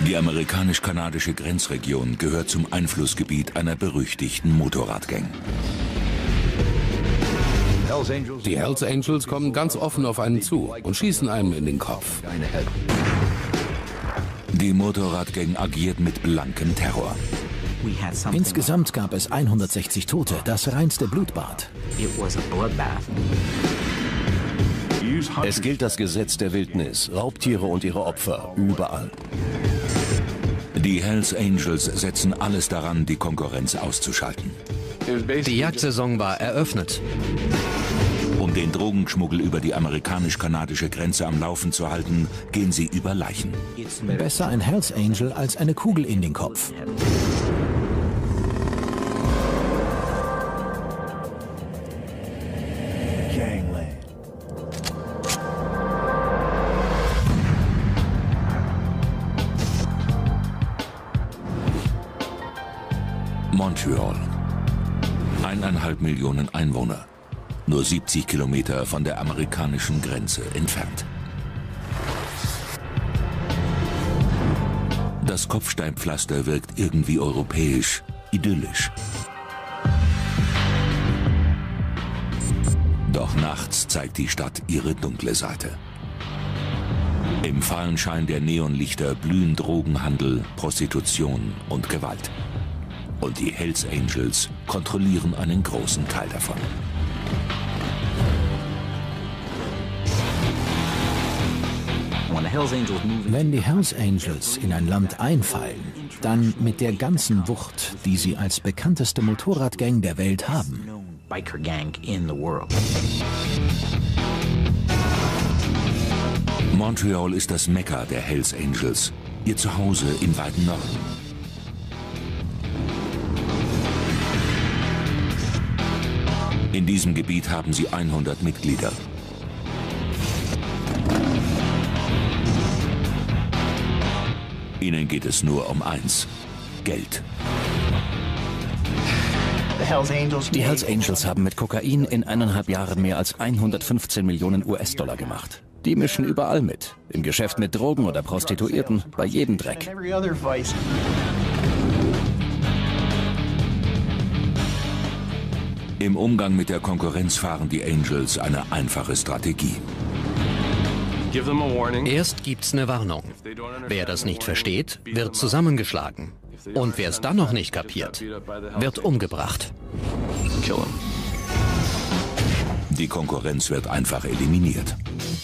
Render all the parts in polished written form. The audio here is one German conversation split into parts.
Die amerikanisch-kanadische Grenzregion gehört zum Einflussgebiet einer berüchtigten Motorradgang. Die Hells Angels kommen ganz offen auf einen zu und schießen einem in den Kopf. Die Motorradgang agiert mit blankem Terror. Insgesamt gab es 160 Tote, das reinste Blutbad. Es gilt das Gesetz der Wildnis, Raubtiere und ihre Opfer, überall. Die Hells Angels setzen alles daran, die Konkurrenz auszuschalten. Die Jagdsaison war eröffnet. Um den Drogenschmuggel über die amerikanisch-kanadische Grenze am Laufen zu halten, gehen sie über Leichen. Besser ein Hells Angel als eine Kugel in den Kopf. Montreal. 1,5 Millionen Einwohner. Nur 70 Kilometer von der amerikanischen Grenze entfernt. Das Kopfsteinpflaster wirkt irgendwie europäisch, idyllisch. Doch nachts zeigt die Stadt ihre dunkle Seite. Im fahlen Schein der Neonlichter blühen Drogenhandel, Prostitution und Gewalt. Und die Hells Angels kontrollieren einen großen Teil davon. Wenn die Hells Angels in ein Land einfallen, dann mit der ganzen Wucht, die sie als bekannteste Motorradgang der Welt haben. Montreal ist das Mekka der Hells Angels, ihr Zuhause im weiten Norden. In diesem Gebiet haben sie 100 Mitglieder. Ihnen geht es nur um eins: Geld. Die Hells Angels haben mit Kokain in 1,5 Jahren mehr als 115 Millionen US-Dollar gemacht. Die mischen überall mit. Im Geschäft mit Drogen oder Prostituierten, bei jedem Dreck. Im Umgang mit der Konkurrenz fahren die Angels eine einfache Strategie. Erst gibt's eine Warnung. Wer das nicht versteht, wird zusammengeschlagen. Und wer es dann noch nicht kapiert, wird umgebracht. Die Konkurrenz wird einfach eliminiert.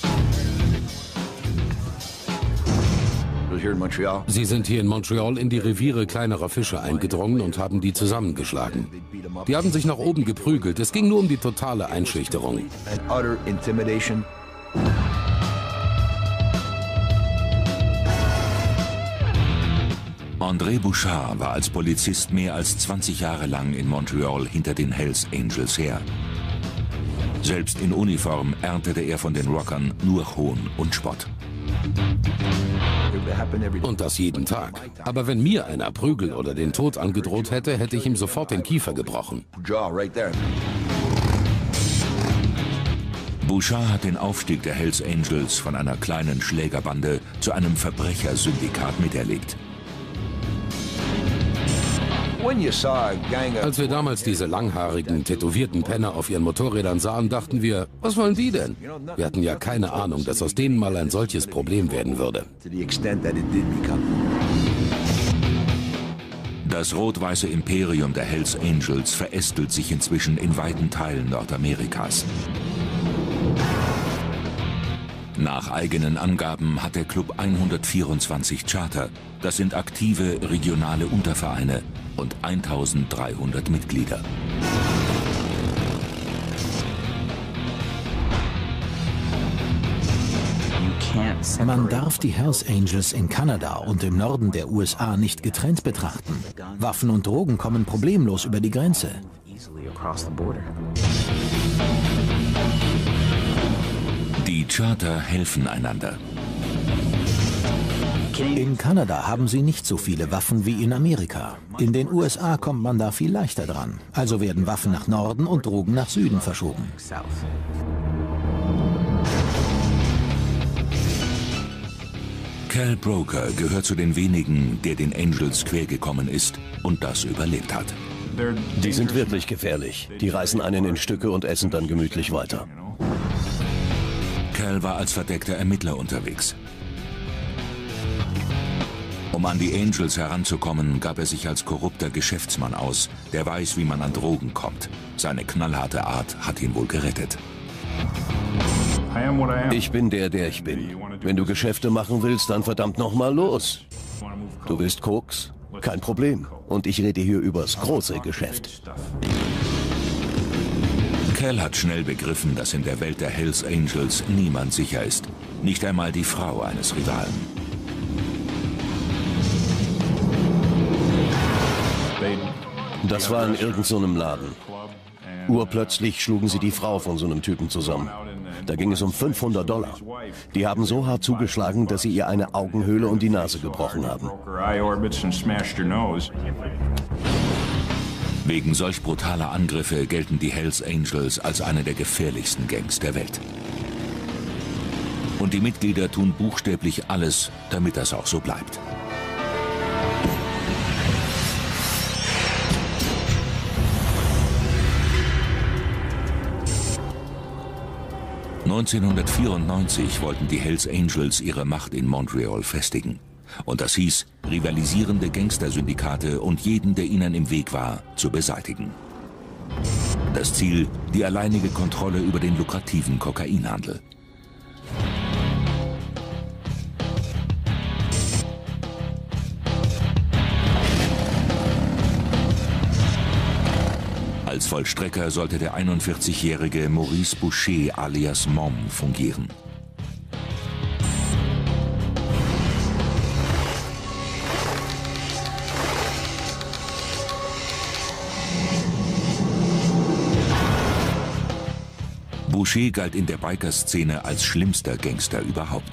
Sie sind hier in Montreal in die Reviere kleinerer Fische eingedrungen und haben die zusammengeschlagen. Die haben sich nach oben geprügelt. Es ging nur um die totale Einschüchterung. André Bouchard war als Polizist mehr als 20 Jahre lang in Montreal hinter den Hells Angels her. Selbst in Uniform erntete er von den Rockern nur Hohn und Spott. Und das jeden Tag. Aber wenn mir einer Prügel oder den Tod angedroht hätte, hätte ich ihm sofort den Kiefer gebrochen. Bouchard hat den Aufstieg der Hells Angels von einer kleinen Schlägerbande zu einem Verbrechersyndikat miterlebt. Als wir damals diese langhaarigen, tätowierten Penner auf ihren Motorrädern sahen, dachten wir, was wollen die denn? Wir hatten ja keine Ahnung, dass aus denen mal ein solches Problem werden würde. Das rot-weiße Imperium der Hells Angels verästelt sich inzwischen in weiten Teilen Nordamerikas. Nach eigenen Angaben hat der Club 124 Charter. Das sind aktive regionale Untervereine und 1300 Mitglieder. Man darf die Hells Angels in Kanada und im Norden der USA nicht getrennt betrachten. Waffen und Drogen kommen problemlos über die Grenze. Die Charter helfen einander. In Kanada haben sie nicht so viele Waffen wie in Amerika. In den USA kommt man da viel leichter dran. Also werden Waffen nach Norden und Drogen nach Süden verschoben. Cal Broker gehört zu den wenigen, der den Angels quergekommen ist und das überlebt hat. Die sind wirklich gefährlich. Die reißen einen in Stücke und essen dann gemütlich weiter. Cal war als verdeckter Ermittler unterwegs. Um an die Angels heranzukommen, gab er sich als korrupter Geschäftsmann aus, der weiß, wie man an Drogen kommt. Seine knallharte Art hat ihn wohl gerettet. Ich bin der ich bin. Wenn du Geschäfte machen willst, dann verdammt nochmal los. Du willst Koks? Kein Problem. Und ich rede hier übers große Geschäft. Cal hat schnell begriffen, dass in der Welt der Hells Angels niemand sicher ist. Nicht einmal die Frau eines Rivalen. Das war in irgendeinem Laden. Urplötzlich schlugen sie die Frau von so einem Typen zusammen. Da ging es um $500. Die haben so hart zugeschlagen, dass sie ihr eine Augenhöhle und die Nase gebrochen haben. Wegen solch brutaler Angriffe gelten die Hells Angels als eine der gefährlichsten Gangs der Welt. Und die Mitglieder tun buchstäblich alles, damit das auch so bleibt. (1994) wollten die Hells Angels ihre Macht in Montreal festigen. Und das hieß, rivalisierende Gangstersyndikate und jeden, der ihnen im Weg war, zu beseitigen. Das Ziel, die alleinige Kontrolle über den lukrativen Kokainhandel. Als Vollstrecker sollte der 41-jährige Maurice Boucher alias Mom fungieren. Boucher galt in der Biker-Szene als schlimmster Gangster überhaupt.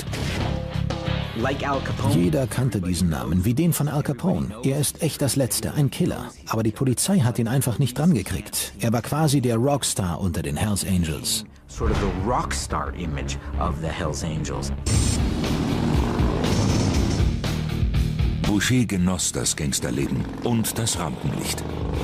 Jeder kannte diesen Namen, wie den von Al Capone. Er ist echt das Letzte, ein Killer. Aber die Polizei hat ihn einfach nicht drangekriegt. Er war quasi der Rockstar unter den Hells Angels. Sort of the rockstar image of the Hells Angels. Boucher genoss das Gangsterleben und das Rampenlicht.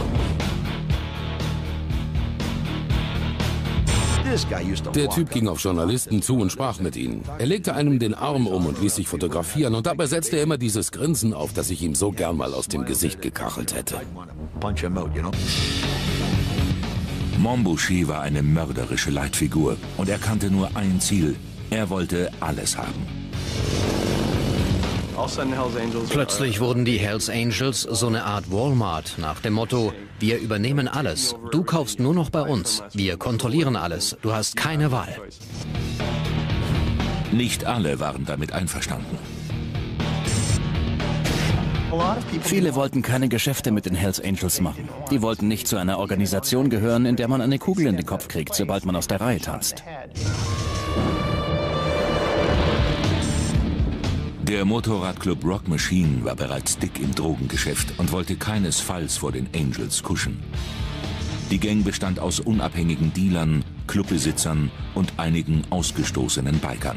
Der Typ ging auf Journalisten zu und sprach mit ihnen. Er legte einem den Arm um und ließ sich fotografieren und dabei setzte er immer dieses Grinsen auf, das ich ihm so gern mal aus dem Gesicht gekachelt hätte. Mom Boucher war eine mörderische Leitfigur und er kannte nur ein Ziel. Er wollte alles haben. Plötzlich wurden die Hells Angels so eine Art Walmart nach dem Motto: Wir übernehmen alles, du kaufst nur noch bei uns, wir kontrollieren alles, du hast keine Wahl. Nicht alle waren damit einverstanden. Viele wollten keine Geschäfte mit den Hells Angels machen. Die wollten nicht zu einer Organisation gehören, in der man eine Kugel in den Kopf kriegt, sobald man aus der Reihe tanzt. Der Motorradclub Rock Machine war bereits dick im Drogengeschäft und wollte keinesfalls vor den Angels kuschen. Die Gang bestand aus unabhängigen Dealern, Clubbesitzern und einigen ausgestoßenen Bikern.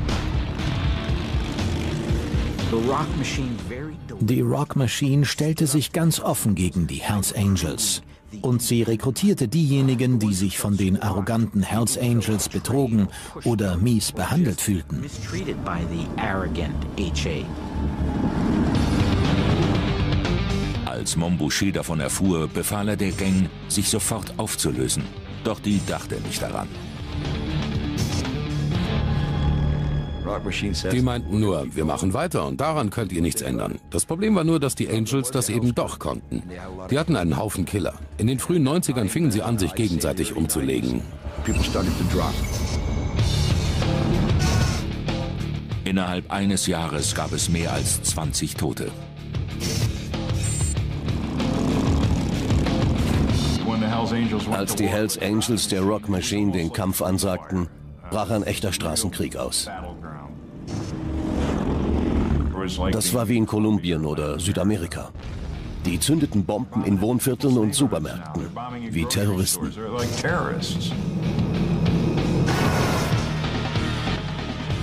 Die Rock Machine stellte sich ganz offen gegen die Hells Angels. Und sie rekrutierte diejenigen, die sich von den arroganten Hells Angels betrogen oder mies behandelt fühlten. Als Mom Boucher davon erfuhr, befahl er der Gang, sich sofort aufzulösen. Doch die dachte nicht daran. Die meinten nur, wir machen weiter und daran könnt ihr nichts ändern. Das Problem war nur, dass die Angels das eben doch konnten. Die hatten einen Haufen Killer. In den frühen 90ern fingen sie an, sich gegenseitig umzulegen. Innerhalb eines Jahres gab es mehr als 20 Tote. Als die Hells Angels der Rock Machine den Kampf ansagten, brach ein echter Straßenkrieg aus. Das war wie in Kolumbien oder Südamerika. Die zündeten Bomben in Wohnvierteln und Supermärkten, wie Terroristen.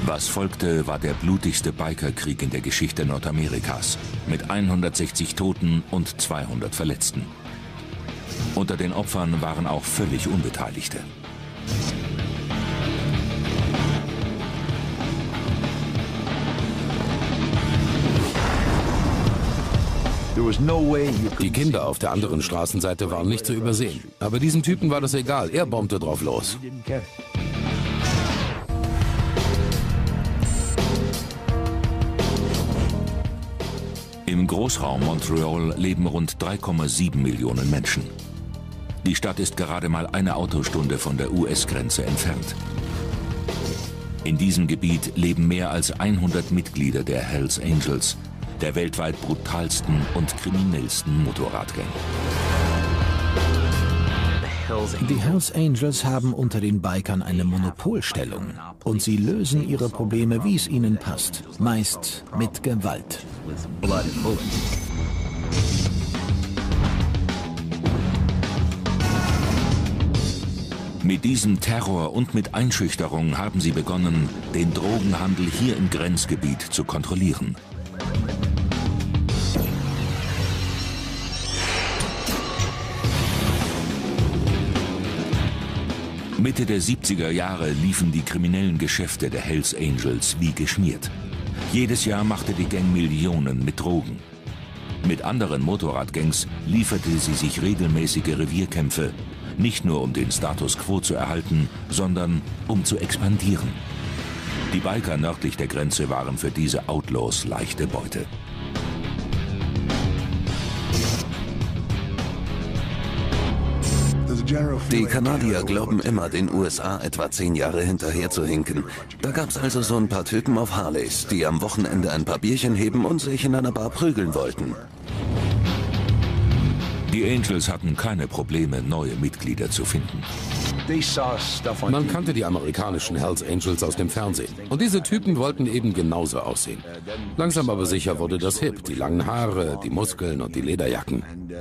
Was folgte, war der blutigste Bikerkrieg in der Geschichte Nordamerikas, mit 160 Toten und 200 Verletzten. Unter den Opfern waren auch völlig Unbeteiligte. Die Kinder auf der anderen Straßenseite waren nicht zu übersehen. Aber diesem Typen war das egal, er bombte drauf los. Im Großraum Montreal leben rund 3,7 Millionen Menschen. Die Stadt ist gerade mal eine Autostunde von der US-Grenze entfernt. In diesem Gebiet leben mehr als 100 Mitglieder der Hells Angels, der weltweit brutalsten und kriminellsten Motorradgang. Die Hells Angels haben unter den Bikern eine Monopolstellung und sie lösen ihre Probleme, wie es ihnen passt, meist mit Gewalt. Mit diesem Terror und mit Einschüchterung haben sie begonnen, den Drogenhandel hier im Grenzgebiet zu kontrollieren. Mitte der 70er Jahre liefen die kriminellen Geschäfte der Hells Angels wie geschmiert. Jedes Jahr machte die Gang Millionen mit Drogen. Mit anderen Motorradgangs lieferte sie sich regelmäßige Revierkämpfe, nicht nur um den Status quo zu erhalten, sondern um zu expandieren. Die Biker nördlich der Grenze waren für diese Outlaws leichte Beute. Die Kanadier glauben immer, den USA etwa 10 Jahre hinterher zu hinken. Da gab's also so ein paar Typen auf Harleys, die am Wochenende ein paar Bierchen heben und sich in einer Bar prügeln wollten. Die Angels hatten keine Probleme, neue Mitglieder zu finden. Man kannte die amerikanischen Hells Angels aus dem Fernsehen. Und diese Typen wollten eben genauso aussehen. Langsam aber sicher wurde das hip. Die langen Haare, die Muskeln und die Lederjacken.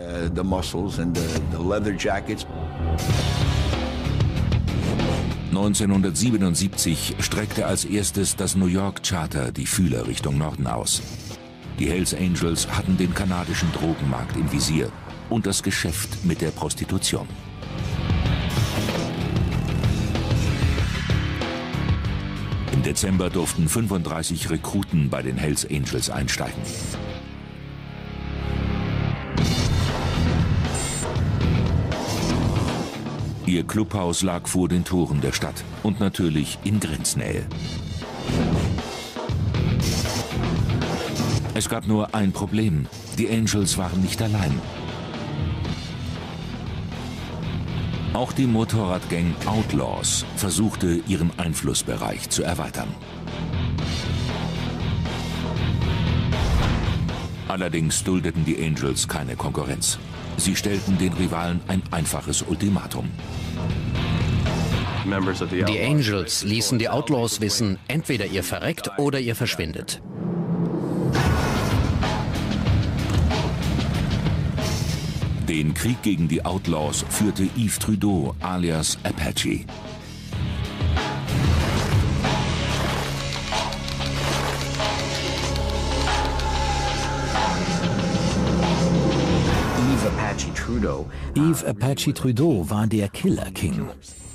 1977 streckte als erstes das New York Charter die Fühler Richtung Norden aus. Die Hells Angels hatten den kanadischen Drogenmarkt im Visier und das Geschäft mit der Prostitution. Im Dezember durften 35 Rekruten bei den Hells Angels einsteigen. Ihr Clubhaus lag vor den Toren der Stadt und natürlich in Grenznähe. Es gab nur ein Problem: die Angels waren nicht allein. Auch die Motorradgang Outlaws versuchte, ihren Einflussbereich zu erweitern. Allerdings duldeten die Angels keine Konkurrenz. Sie stellten den Rivalen ein einfaches Ultimatum. Die Angels ließen die Outlaws wissen, entweder ihr verreckt oder ihr verschwindet. Den Krieg gegen die Outlaws führte Yves Trudeau alias Apache. Yves Apache Trudeau war der Killer King.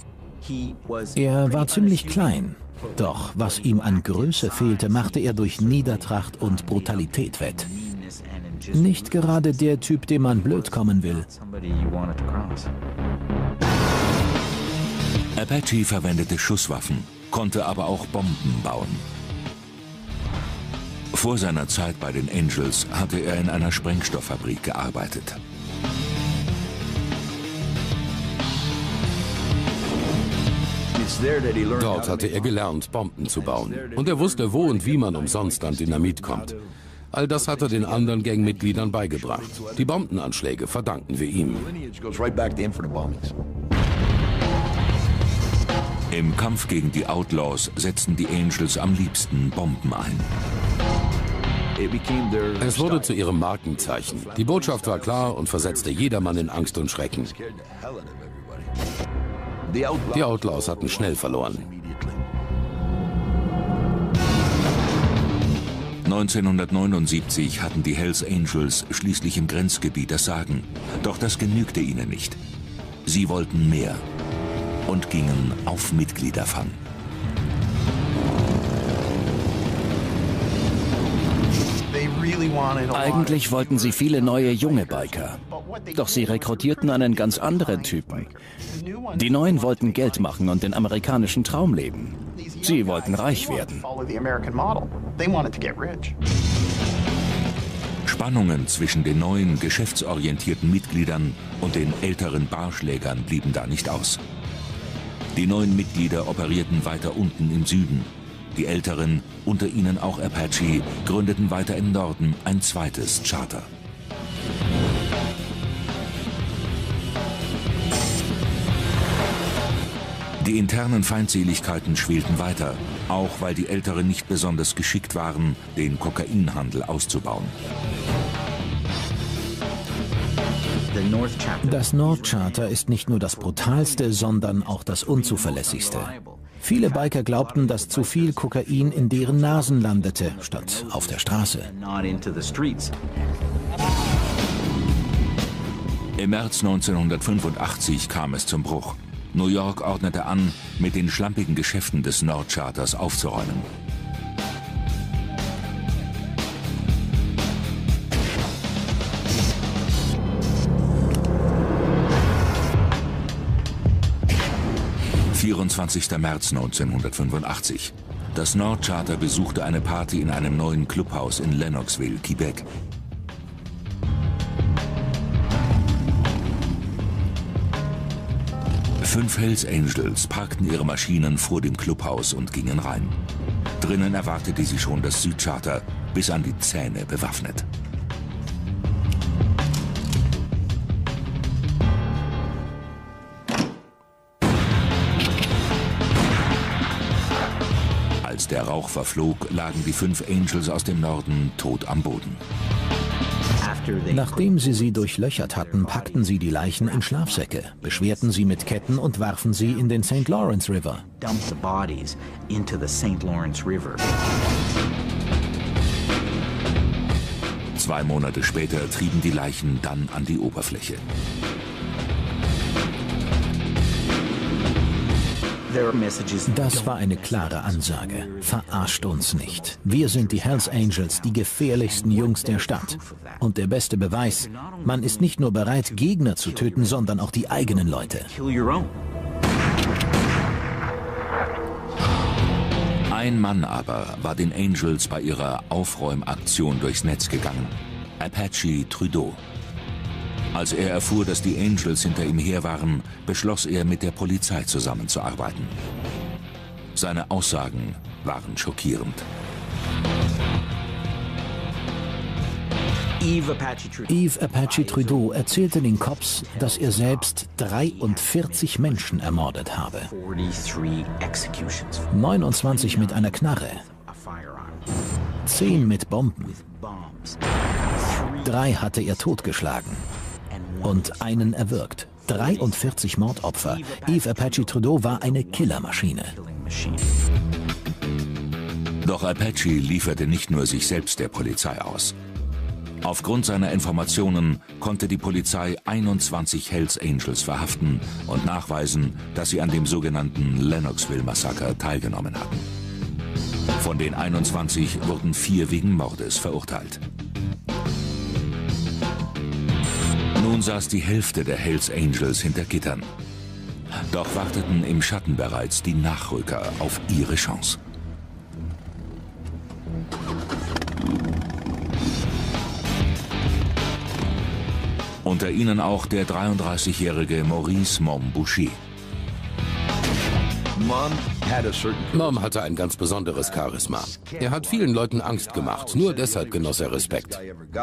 Er war ziemlich klein, doch was ihm an Größe fehlte, machte er durch Niedertracht und Brutalität wett. Nicht gerade der Typ, dem man blöd kommen will. Apache verwendete Schusswaffen, konnte aber auch Bomben bauen. Vor seiner Zeit bei den Angels hatte er in einer Sprengstofffabrik gearbeitet. Dort hatte er gelernt, Bomben zu bauen. Und er wusste, wo und wie man umsonst an Dynamit kommt. All das hat er den anderen Gangmitgliedern beigebracht. Die Bombenanschläge verdanken wir ihm. Im Kampf gegen die Outlaws setzten die Angels am liebsten Bomben ein. Es wurde zu ihrem Markenzeichen. Die Botschaft war klar und versetzte jedermann in Angst und Schrecken. Die Outlaws hatten schnell verloren. 1979 hatten die Hells Angels schließlich im Grenzgebiet das Sagen. Doch das genügte ihnen nicht. Sie wollten mehr und gingen auf Mitgliederfang. Eigentlich wollten sie viele neue junge Biker. Doch sie rekrutierten einen ganz anderen Typen. Die Neuen wollten Geld machen und den amerikanischen Traum leben. Sie wollten reich werden. Spannungen zwischen den neuen, geschäftsorientierten Mitgliedern und den älteren Barschlägern blieben da nicht aus. Die neuen Mitglieder operierten weiter unten im Süden. Die Älteren, unter ihnen auch Apache, gründeten weiter im Norden ein zweites Charter. Die internen Feindseligkeiten schwelten weiter, auch weil die Älteren nicht besonders geschickt waren, den Kokainhandel auszubauen. Das North Charter ist nicht nur das brutalste, sondern auch das unzuverlässigste. Viele Biker glaubten, dass zu viel Kokain in deren Nasen landete, statt auf der Straße. Im März 1985 kam es zum Bruch. New York ordnete an, mit den schlampigen Geschäften des North Charters aufzuräumen. März 1985. Das North Charter besuchte eine Party in einem neuen Clubhaus in Lennoxville, Quebec. Fünf Hells Angels parkten ihre Maschinen vor dem Clubhaus und gingen rein. Drinnen erwartete sie schon das Südcharter, bis an die Zähne bewaffnet. Als der Rauch verflog, lagen die fünf Angels aus dem Norden tot am Boden. Nachdem sie durchlöchert hatten, packten sie die Leichen in Schlafsäcke, beschwerten sie mit Ketten und warfen sie in den St. Lawrence River. 2 Monate später trieben die Leichen dann an die Oberfläche. Das war eine klare Ansage. Verarscht uns nicht. Wir sind die Hells Angels, die gefährlichsten Jungs der Stadt. Und der beste Beweis, man ist nicht nur bereit, Gegner zu töten, sondern auch die eigenen Leute. Ein Mann aber war den Angels bei ihrer Aufräumaktion durchs Netz gegangen. Apache Trudeau. Als er erfuhr, dass die Angels hinter ihm her waren, beschloss er, mit der Polizei zusammenzuarbeiten. Seine Aussagen waren schockierend. Yves Apache Trudeau erzählte den Cops, dass er selbst 43 Menschen ermordet habe. 29 mit einer Knarre, 10 mit Bomben, 3 hatte er totgeschlagen und einen erwürgt. 43 Mordopfer. Yves Apache Trudeau war eine Killermaschine. Doch Apache lieferte nicht nur sich selbst der Polizei aus. Aufgrund seiner Informationen konnte die Polizei 21 Hells Angels verhaften und nachweisen, dass sie an dem sogenannten Lennoxville-Massaker teilgenommen hatten. Von den 21 wurden 4 wegen Mordes verurteilt. Nun saß die Hälfte der Hells Angels hinter Gittern. Doch warteten im Schatten bereits die Nachrücker auf ihre Chance. Unter ihnen auch der 33-jährige Maurice Mom Boucher. Mom hatte ein ganz besonderes Charisma. Er hat vielen Leuten Angst gemacht. Nur deshalb genoss er Respekt.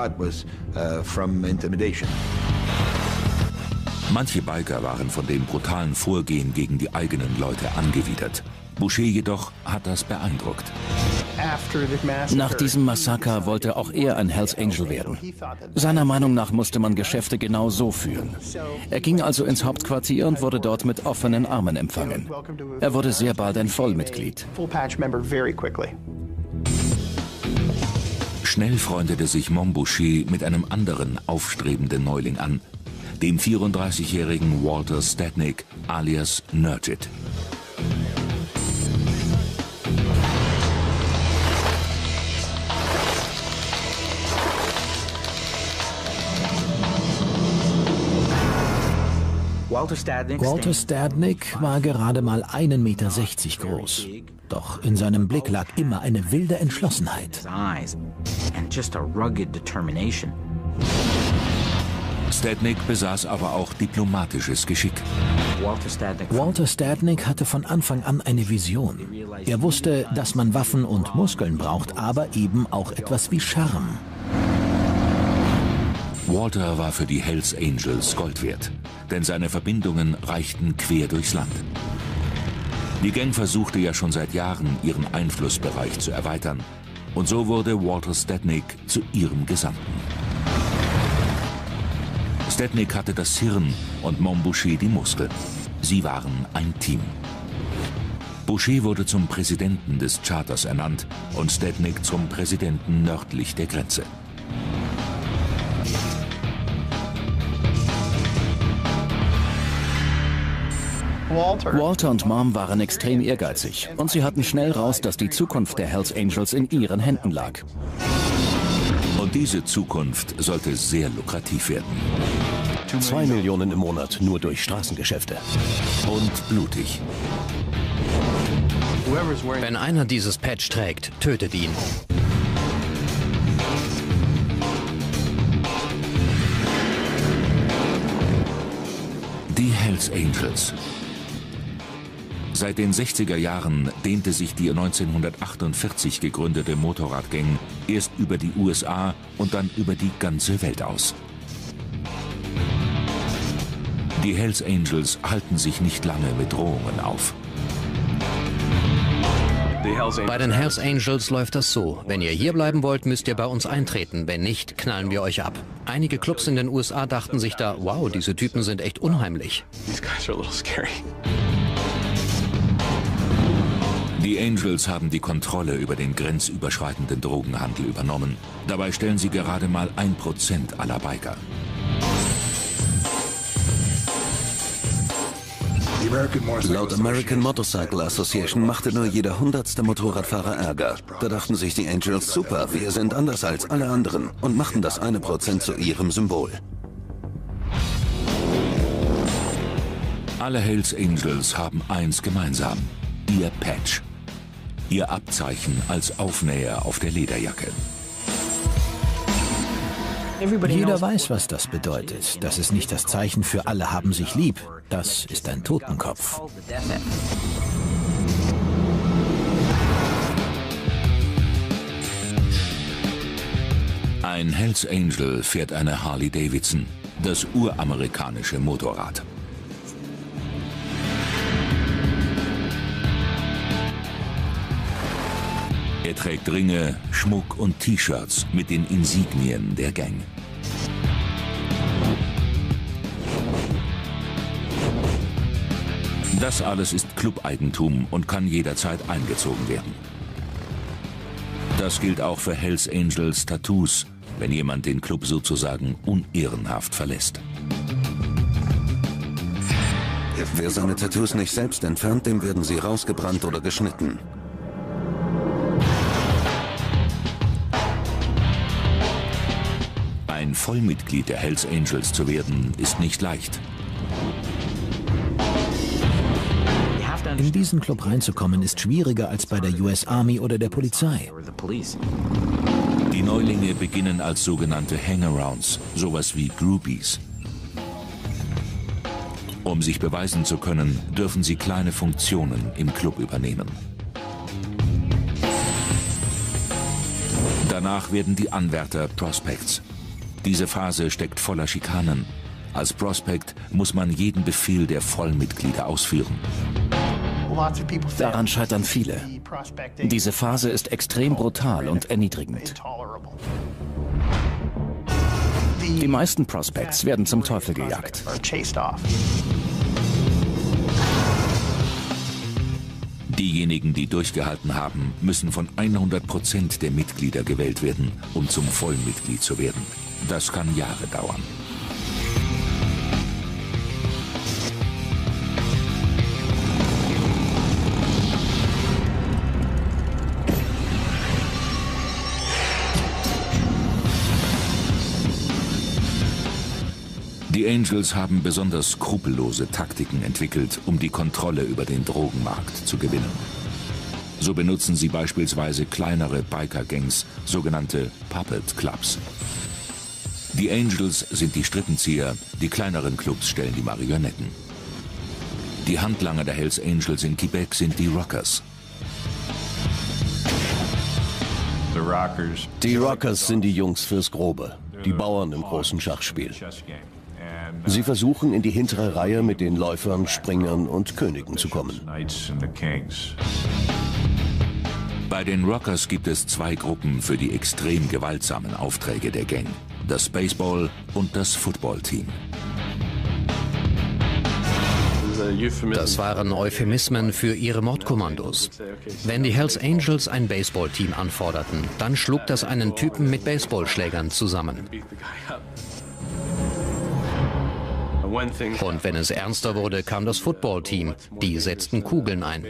Manche Biker waren von dem brutalen Vorgehen gegen die eigenen Leute angewidert. Boucher jedoch hat das beeindruckt. Nach diesem Massaker wollte auch er ein Hells Angel werden. Seiner Meinung nach musste man Geschäfte genau so führen. Er ging also ins Hauptquartier und wurde dort mit offenen Armen empfangen. Er wurde sehr bald ein Vollmitglied. Schnell freundete sich Monboucher mit einem anderen aufstrebenden Neuling an, dem 34-jährigen Walter Stadnick alias Nurgit. Walter Stadnick war gerade mal 1,60 Meter groß. Doch in seinem Blick lag immer eine wilde Entschlossenheit. Stadnick besaß aber auch diplomatisches Geschick. Walter Stadnick hatte von Anfang an eine Vision. Er wusste, dass man Waffen und Muskeln braucht, aber eben auch etwas wie Charme. Walter war für die Hells Angels Gold wert, denn seine Verbindungen reichten quer durchs Land. Die Gang versuchte ja schon seit Jahren, ihren Einflussbereich zu erweitern. Und so wurde Walter Stadnick zu ihrem Gesandten. Stadnick hatte das Hirn und Monboucher die Muskeln. Sie waren ein Team. Boucher wurde zum Präsidenten des Charters ernannt und Stadnick zum Präsidenten nördlich der Grenze. Walter und Mom waren extrem ehrgeizig und sie hatten schnell raus, dass die Zukunft der Hells Angels in ihren Händen lag. Und diese Zukunft sollte sehr lukrativ werden. 2 Millionen im Monat nur durch Straßengeschäfte. Und blutig. Wenn einer dieses Patch trägt, tötet ihn. Die Hells Angels. Seit den 60er Jahren dehnte sich die 1948 gegründete Motorradgang erst über die USA und dann über die ganze Welt aus. Die Hells Angels halten sich nicht lange mit Drohungen auf. Bei den Hells Angels läuft das so. Wenn ihr hier bleiben wollt, müsst ihr bei uns eintreten. Wenn nicht, knallen wir euch ab. Einige Clubs in den USA dachten sich da, wow, diese Typen sind echt unheimlich. Die Angels haben die Kontrolle über den grenzüberschreitenden Drogenhandel übernommen. Dabei stellen sie gerade mal 1% aller Biker. Laut American Motorcycle Association machte nur jeder 100. Motorradfahrer Ärger. Da dachten sich die Angels, super, wir sind anders als alle anderen und machten das 1% zu ihrem Symbol. Alle Hells Angels haben eins gemeinsam: ihr Patch. Ihr Abzeichen als Aufnäher auf der Lederjacke. Jeder weiß, was das bedeutet. Das ist nicht das Zeichen für alle haben sich lieb. Das ist ein Totenkopf. Ein Hells Angel fährt eine Harley Davidson, das uramerikanische Motorrad. Er trägt Ringe, Schmuck und T-Shirts mit den Insignien der Gang. Das alles ist Clubeigentum und kann jederzeit eingezogen werden. Das gilt auch für Hells Angels Tattoos, wenn jemand den Club sozusagen unehrenhaft verlässt. Wer seine Tattoos nicht selbst entfernt, dem werden sie rausgebrannt oder geschnitten. Ein Vollmitglied der Hells Angels zu werden, ist nicht leicht. In diesen Club reinzukommen, ist schwieriger als bei der US Army oder der Polizei. Die Neulinge beginnen als sogenannte Hangarounds, sowas wie Groupies. Um sich beweisen zu können, dürfen sie kleine Funktionen im Club übernehmen. Danach werden die Anwärter Prospects. Diese Phase steckt voller Schikanen. Als Prospect muss man jeden Befehl der Vollmitglieder ausführen. Daran scheitern viele. Diese Phase ist extrem brutal und erniedrigend. Die meisten Prospects werden zum Teufel Diejenigen, die durchgehalten haben, müssen von 100% der Mitglieder gewählt werden, um zum Vollmitglied zu werden. Das kann Jahre dauern. Die Angels haben besonders skrupellose Taktiken entwickelt, um die Kontrolle über den Drogenmarkt zu gewinnen. So benutzen sie beispielsweise kleinere Biker-Gangs, sogenannte Puppet Clubs. Die Angels sind die Strippenzieher, die kleineren Clubs stellen die Marionetten. Die Handlanger der Hells Angels in Quebec sind die Rockers. Die Rockers sind die Jungs fürs Grobe, die Bauern im großen Schachspiel. Sie versuchen, in die hintere Reihe mit den Läufern, Springern und Königen zu kommen. Bei den Rockers gibt es zwei Gruppen für die extrem gewaltsamen Aufträge der Gang: das Baseball- und das Football-Team. Das waren Euphemismen für ihre Mordkommandos. Wenn die Hells Angels ein Baseballteam anforderten, dann schlug das einen Typen mit Baseballschlägern zusammen. Und wenn es ernster wurde, kam das Footballteam. Die setzten Kugeln ein.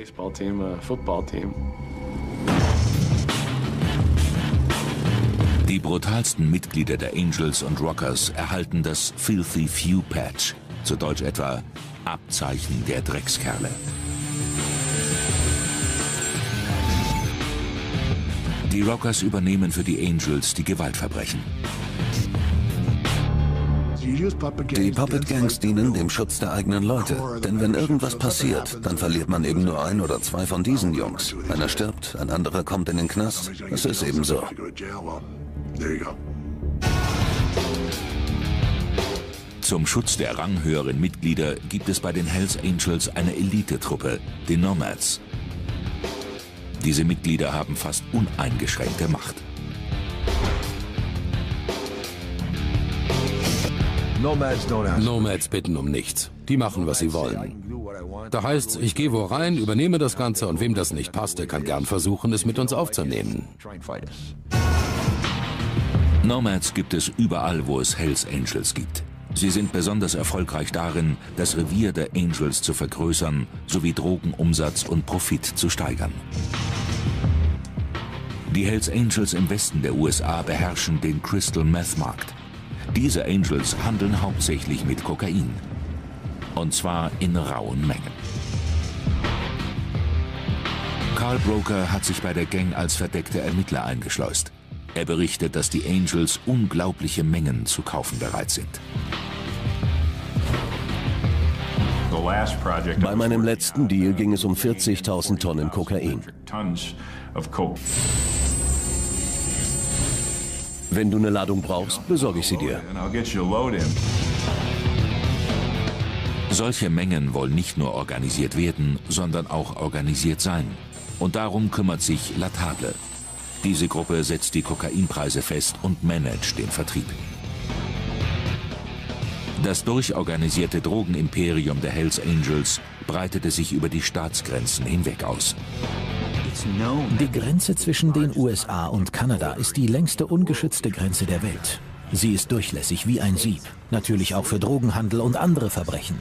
Die brutalsten Mitglieder der Angels und Rockers erhalten das Filthy Few Patch, zu Deutsch etwa Abzeichen der Dreckskerle. Die Rockers übernehmen für die Angels die Gewaltverbrechen. Die Puppet Gangs dienen dem Schutz der eigenen Leute. Denn wenn irgendwas passiert, dann verliert man eben nur ein oder zwei von diesen Jungs. Einer stirbt, ein anderer kommt in den Knast. Es ist eben so. Zum Schutz der ranghöheren Mitglieder gibt es bei den Hells Angels eine Elitetruppe, die Nomads. Diese Mitglieder haben fast uneingeschränkte Macht. Nomads bitten um nichts. Die machen, was sie wollen. Da heißt's, ich gehe wo rein, übernehme das Ganze und wem das nicht passt, der kann gern versuchen, es mit uns aufzunehmen. Nomads gibt es überall, wo es Hells Angels gibt. Sie sind besonders erfolgreich darin, das Revier der Angels zu vergrößern, sowie Drogenumsatz und Profit zu steigern. Die Hells Angels im Westen der USA beherrschen den Crystal Meth Markt. Diese Angels handeln hauptsächlich mit Kokain. Und zwar in rauen Mengen. Carl Broker hat sich bei der Gang als verdeckter Ermittler eingeschleust. Er berichtet, dass die Angels unglaubliche Mengen zu kaufen bereit sind. Bei meinem letzten Deal ging es um 40.000 Tonnen Kokain. Wenn du eine Ladung brauchst, besorge ich sie dir. Solche Mengen wollen nicht nur organisiert werden, sondern auch organisiert sein. Und darum kümmert sich La Table. Diese Gruppe setzt die Kokainpreise fest und managt den Vertrieb. Das durchorganisierte Drogenimperium der Hells Angels breitete sich über die Staatsgrenzen hinweg aus. Die Grenze zwischen den USA und Kanada ist die längste ungeschützte Grenze der Welt. Sie ist durchlässig wie ein Sieb, natürlich auch für Drogenhandel und andere Verbrechen.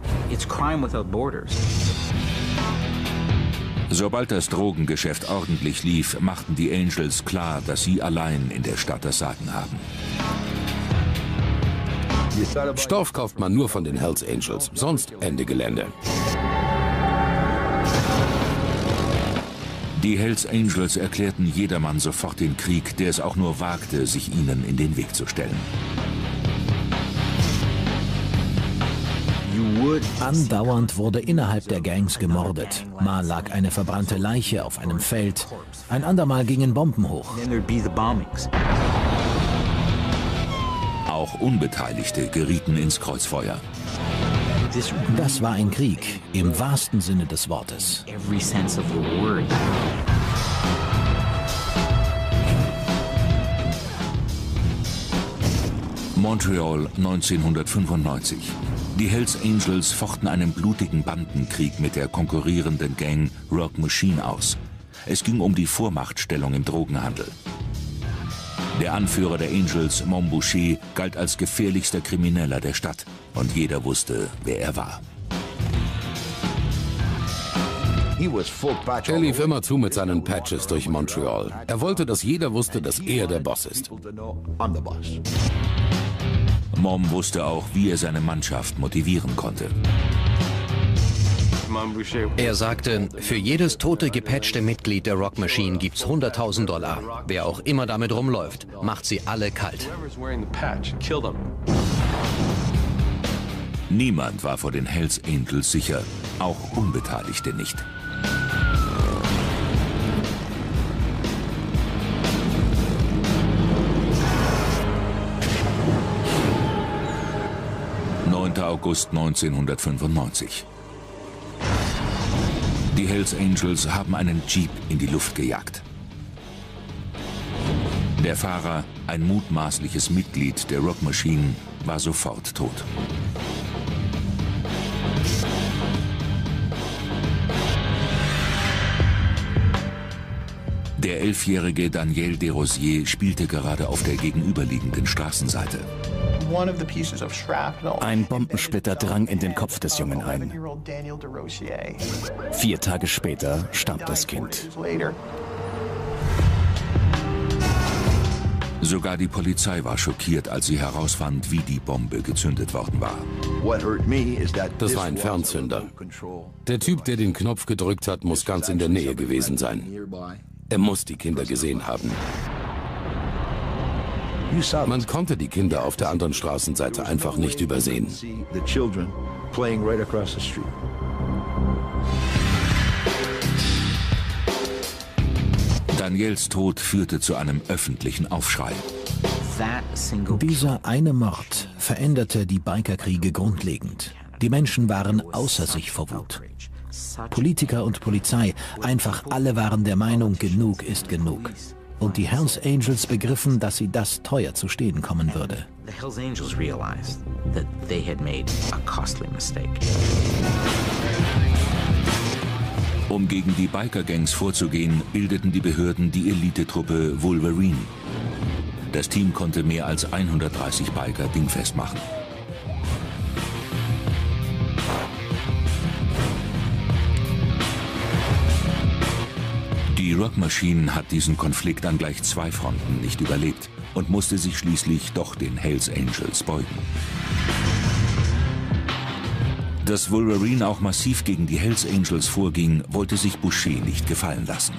Sobald das Drogengeschäft ordentlich lief, machten die Angels klar, dass sie allein in der Stadt das Sagen haben. Stoff kauft man nur von den Hells Angels, sonst Ende Gelände. Die Hells Angels erklärten jedermann sofort den Krieg, der es auch nur wagte, sich ihnen in den Weg zu stellen. Andauernd wurde innerhalb der Gangs gemordet. Mal lag eine verbrannte Leiche auf einem Feld, ein andermal gingen Bomben hoch. Auch Unbeteiligte gerieten ins Kreuzfeuer. Das war ein Krieg, im wahrsten Sinne des Wortes. Montreal 1995. Die Hells Angels fochten einen blutigen Bandenkrieg mit der konkurrierenden Gang Rock Machine aus. Es ging um die Vormachtstellung im Drogenhandel. Der Anführer der Angels, Mom Boucher, galt als gefährlichster Krimineller der Stadt. Und jeder wusste, wer er war. Er lief immerzu mit seinen Patches durch Montreal. Er wollte, dass jeder wusste, dass er der Boss ist. Mom wusste auch, wie er seine Mannschaft motivieren konnte. Er sagte, für jedes tote, gepatchte Mitglied der Rock Machine gibt's $100.000. Wer auch immer damit rumläuft, macht sie alle kalt. Niemand war vor den Hells Angels sicher, auch Unbeteiligte nicht. August 1995. Die Hells Angels haben einen Jeep in die Luft gejagt. Der Fahrer, ein mutmaßliches Mitglied der Rock Machine, war sofort tot. Der 11-jährige Daniel Desrosiers spielte gerade auf der gegenüberliegenden Straßenseite. Ein Bombensplitter drang in den Kopf des Jungen ein. 4 Tage später starb das Kind. Sogar die Polizei war schockiert, als sie herausfand, wie die Bombe gezündet worden war. Das war ein Fernzünder. Der Typ, der den Knopf gedrückt hat, muss ganz in der Nähe gewesen sein. Er muss die Kinder gesehen haben. Man konnte die Kinder auf der anderen Straßenseite einfach nicht übersehen. Daniels Tod führte zu einem öffentlichen Aufschrei. Dieser eine Mord veränderte die Bikerkriege grundlegend. Die Menschen waren außer sich vor Wut. Politiker und Polizei, einfach alle waren der Meinung, genug ist genug. Und die Hells Angels begriffen, dass sie das teuer zu stehen kommen würde. Um gegen die Biker-Gangs vorzugehen, bildeten die Behörden die Elitetruppe Wolverine. Das Team konnte mehr als 130 Biker dingfest machen. Die Rock Machine hat diesen Konflikt an gleich 2 Fronten nicht überlebt und musste sich schließlich doch den Hells Angels beugen. Dass Wolverine auch massiv gegen die Hells Angels vorging, wollte sich Boucher nicht gefallen lassen.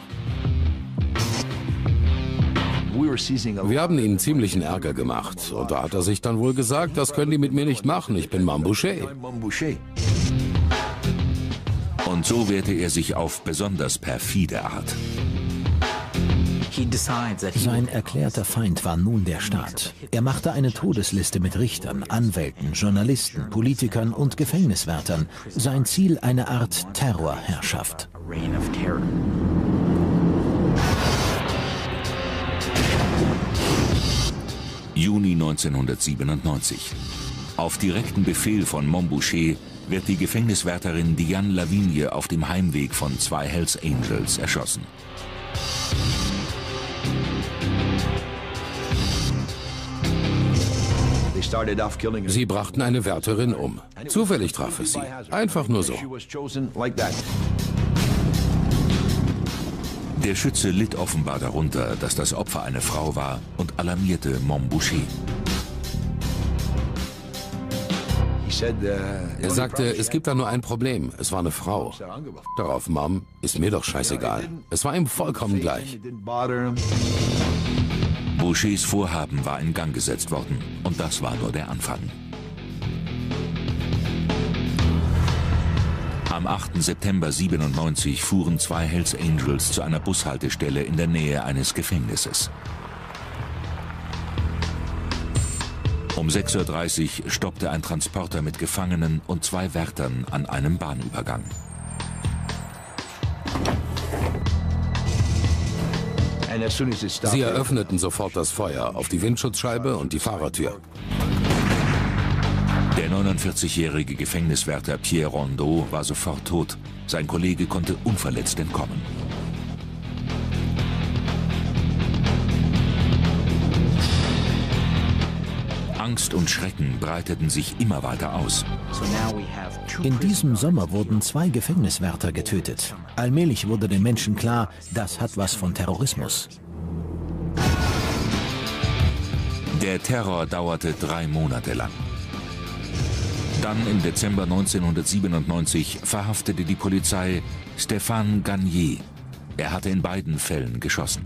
Wir haben ihnen ziemlichen Ärger gemacht. Und da hat er sich dann wohl gesagt, das können die mit mir nicht machen, ich bin Mom Boucher. Und so wehrte er sich auf besonders perfide Art. Sein erklärter Feind war nun der Staat. Er machte eine Todesliste mit Richtern, Anwälten, Journalisten, Politikern und Gefängniswärtern. Sein Ziel eine Art Terrorherrschaft. Juni 1997. Auf direkten Befehl von Mom Boucher wird die Gefängniswärterin Diane Lavigne auf dem Heimweg von 2 Hells Angels erschossen. Sie brachten eine Wärterin um. Zufällig traf es sie. Einfach nur so. Der Schütze litt offenbar darunter, dass das Opfer eine Frau war und alarmierte Mom Boucher. Er sagte, es gibt da nur ein Problem. Es war eine Frau. Darauf, Mom, ist mir doch scheißegal. Es war ihm vollkommen gleich. Bouchers Vorhaben war in Gang gesetzt worden. Und das war nur der Anfang. Am 8. September 1997 fuhren 2 Hells Angels zu einer Bushaltestelle in der Nähe eines Gefängnisses. Um 6:30 Uhr stoppte ein Transporter mit Gefangenen und 2 Wärtern an einem Bahnübergang. Sie eröffneten sofort das Feuer auf die Windschutzscheibe und die Fahrertür. Der 49-jährige Gefängniswärter Pierre Rondeau war sofort tot. Sein Kollege konnte unverletzt entkommen. Angst und Schrecken breiteten sich immer weiter aus. In diesem Sommer wurden 2 Gefängniswärter getötet. Allmählich wurde den Menschen klar, das hat was von Terrorismus. Der Terror dauerte 3 Monate lang. Dann im Dezember 1997 verhaftete die Polizei Stéphane Gagné. Er hatte in beiden Fällen geschossen.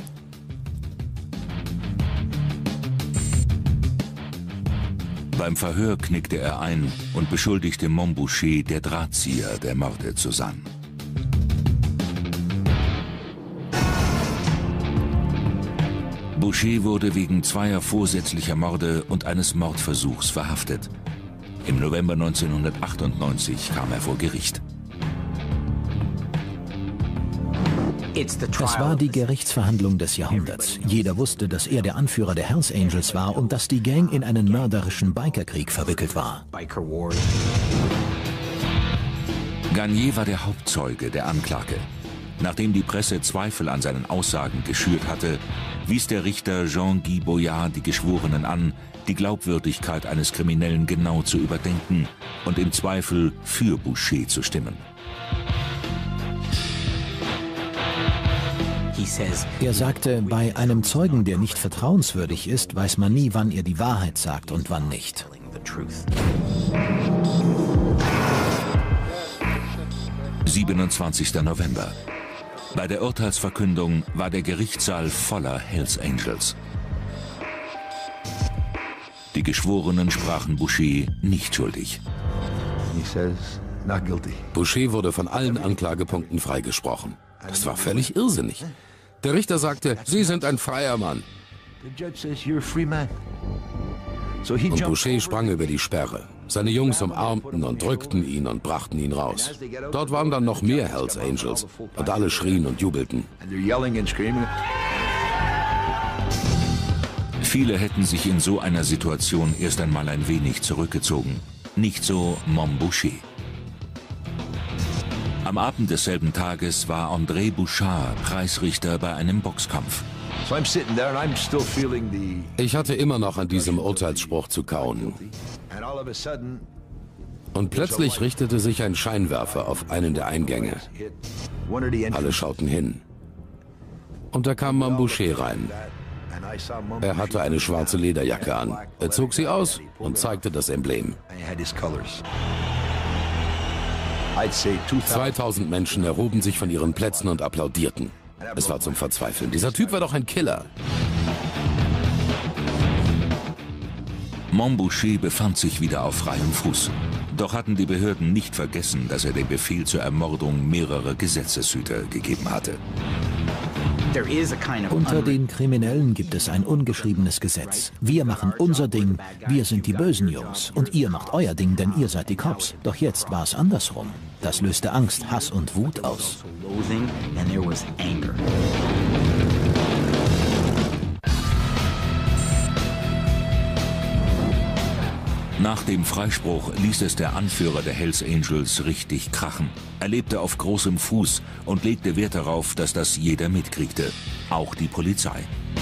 Beim Verhör knickte er ein und beschuldigte Mom Boucher, der Drahtzieher der Morde zu sein. Boucher wurde wegen 2 vorsätzlicher Morde und eines Mordversuchs verhaftet. Im November 1998 kam er vor Gericht. Das war die Gerichtsverhandlung des Jahrhunderts. Jeder wusste, dass er der Anführer der Hells Angels war und dass die Gang in einen mörderischen Bikerkrieg verwickelt war. Gagné war der Hauptzeuge der Anklage. Nachdem die Presse Zweifel an seinen Aussagen geschürt hatte, wies der Richter Jean-Guy Boyard die Geschworenen an, die Glaubwürdigkeit eines Kriminellen genau zu überdenken und im Zweifel für Boucher zu stimmen. Er sagte, bei einem Zeugen, der nicht vertrauenswürdig ist, weiß man nie, wann er die Wahrheit sagt und wann nicht. »27. November. Bei der Urteilsverkündung war der Gerichtssaal voller Hells Angels. Die Geschworenen sprachen Boucher nicht schuldig. Boucher wurde von allen Anklagepunkten freigesprochen. Das war völlig irrsinnig. Der Richter sagte, Sie sind ein freier Mann. Und Boucher sprang über die Sperre. Seine Jungs umarmten und drückten ihn und brachten ihn raus. Dort waren dann noch mehr Hells Angels und alle schrien und jubelten. Viele hätten sich in so einer Situation erst einmal ein wenig zurückgezogen. Nicht so Mom Boucher. Am Abend desselben Tages war André Bouchard Preisrichter bei einem Boxkampf. Ich hatte immer noch an diesem Urteilsspruch zu kauen. Und plötzlich richtete sich ein Scheinwerfer auf einen der Eingänge. Alle schauten hin. Und da kam Mom Boucher rein. Er hatte eine schwarze Lederjacke an. Er zog sie aus und zeigte das Emblem. 2000 Menschen erhoben sich von ihren Plätzen und applaudierten. Es war zum Verzweifeln. Dieser Typ war doch ein Killer. Mom Boucher befand sich wieder auf freiem Fuß. Doch hatten die Behörden nicht vergessen, dass er den Befehl zur Ermordung mehrerer Gesetzeshüter gegeben hatte. Unter den Kriminellen gibt es ein ungeschriebenes Gesetz. Wir machen unser Ding, wir sind die bösen Jungs. Und ihr macht euer Ding, denn ihr seid die Cops. Doch jetzt war es andersrum. Das löste Angst, Hass und Wut aus. Nach dem Freispruch ließ es der Anführer der Hells Angels richtig krachen. Er lebte auf großem Fuß und legte Wert darauf, dass das jeder mitkriegte, auch die Polizei.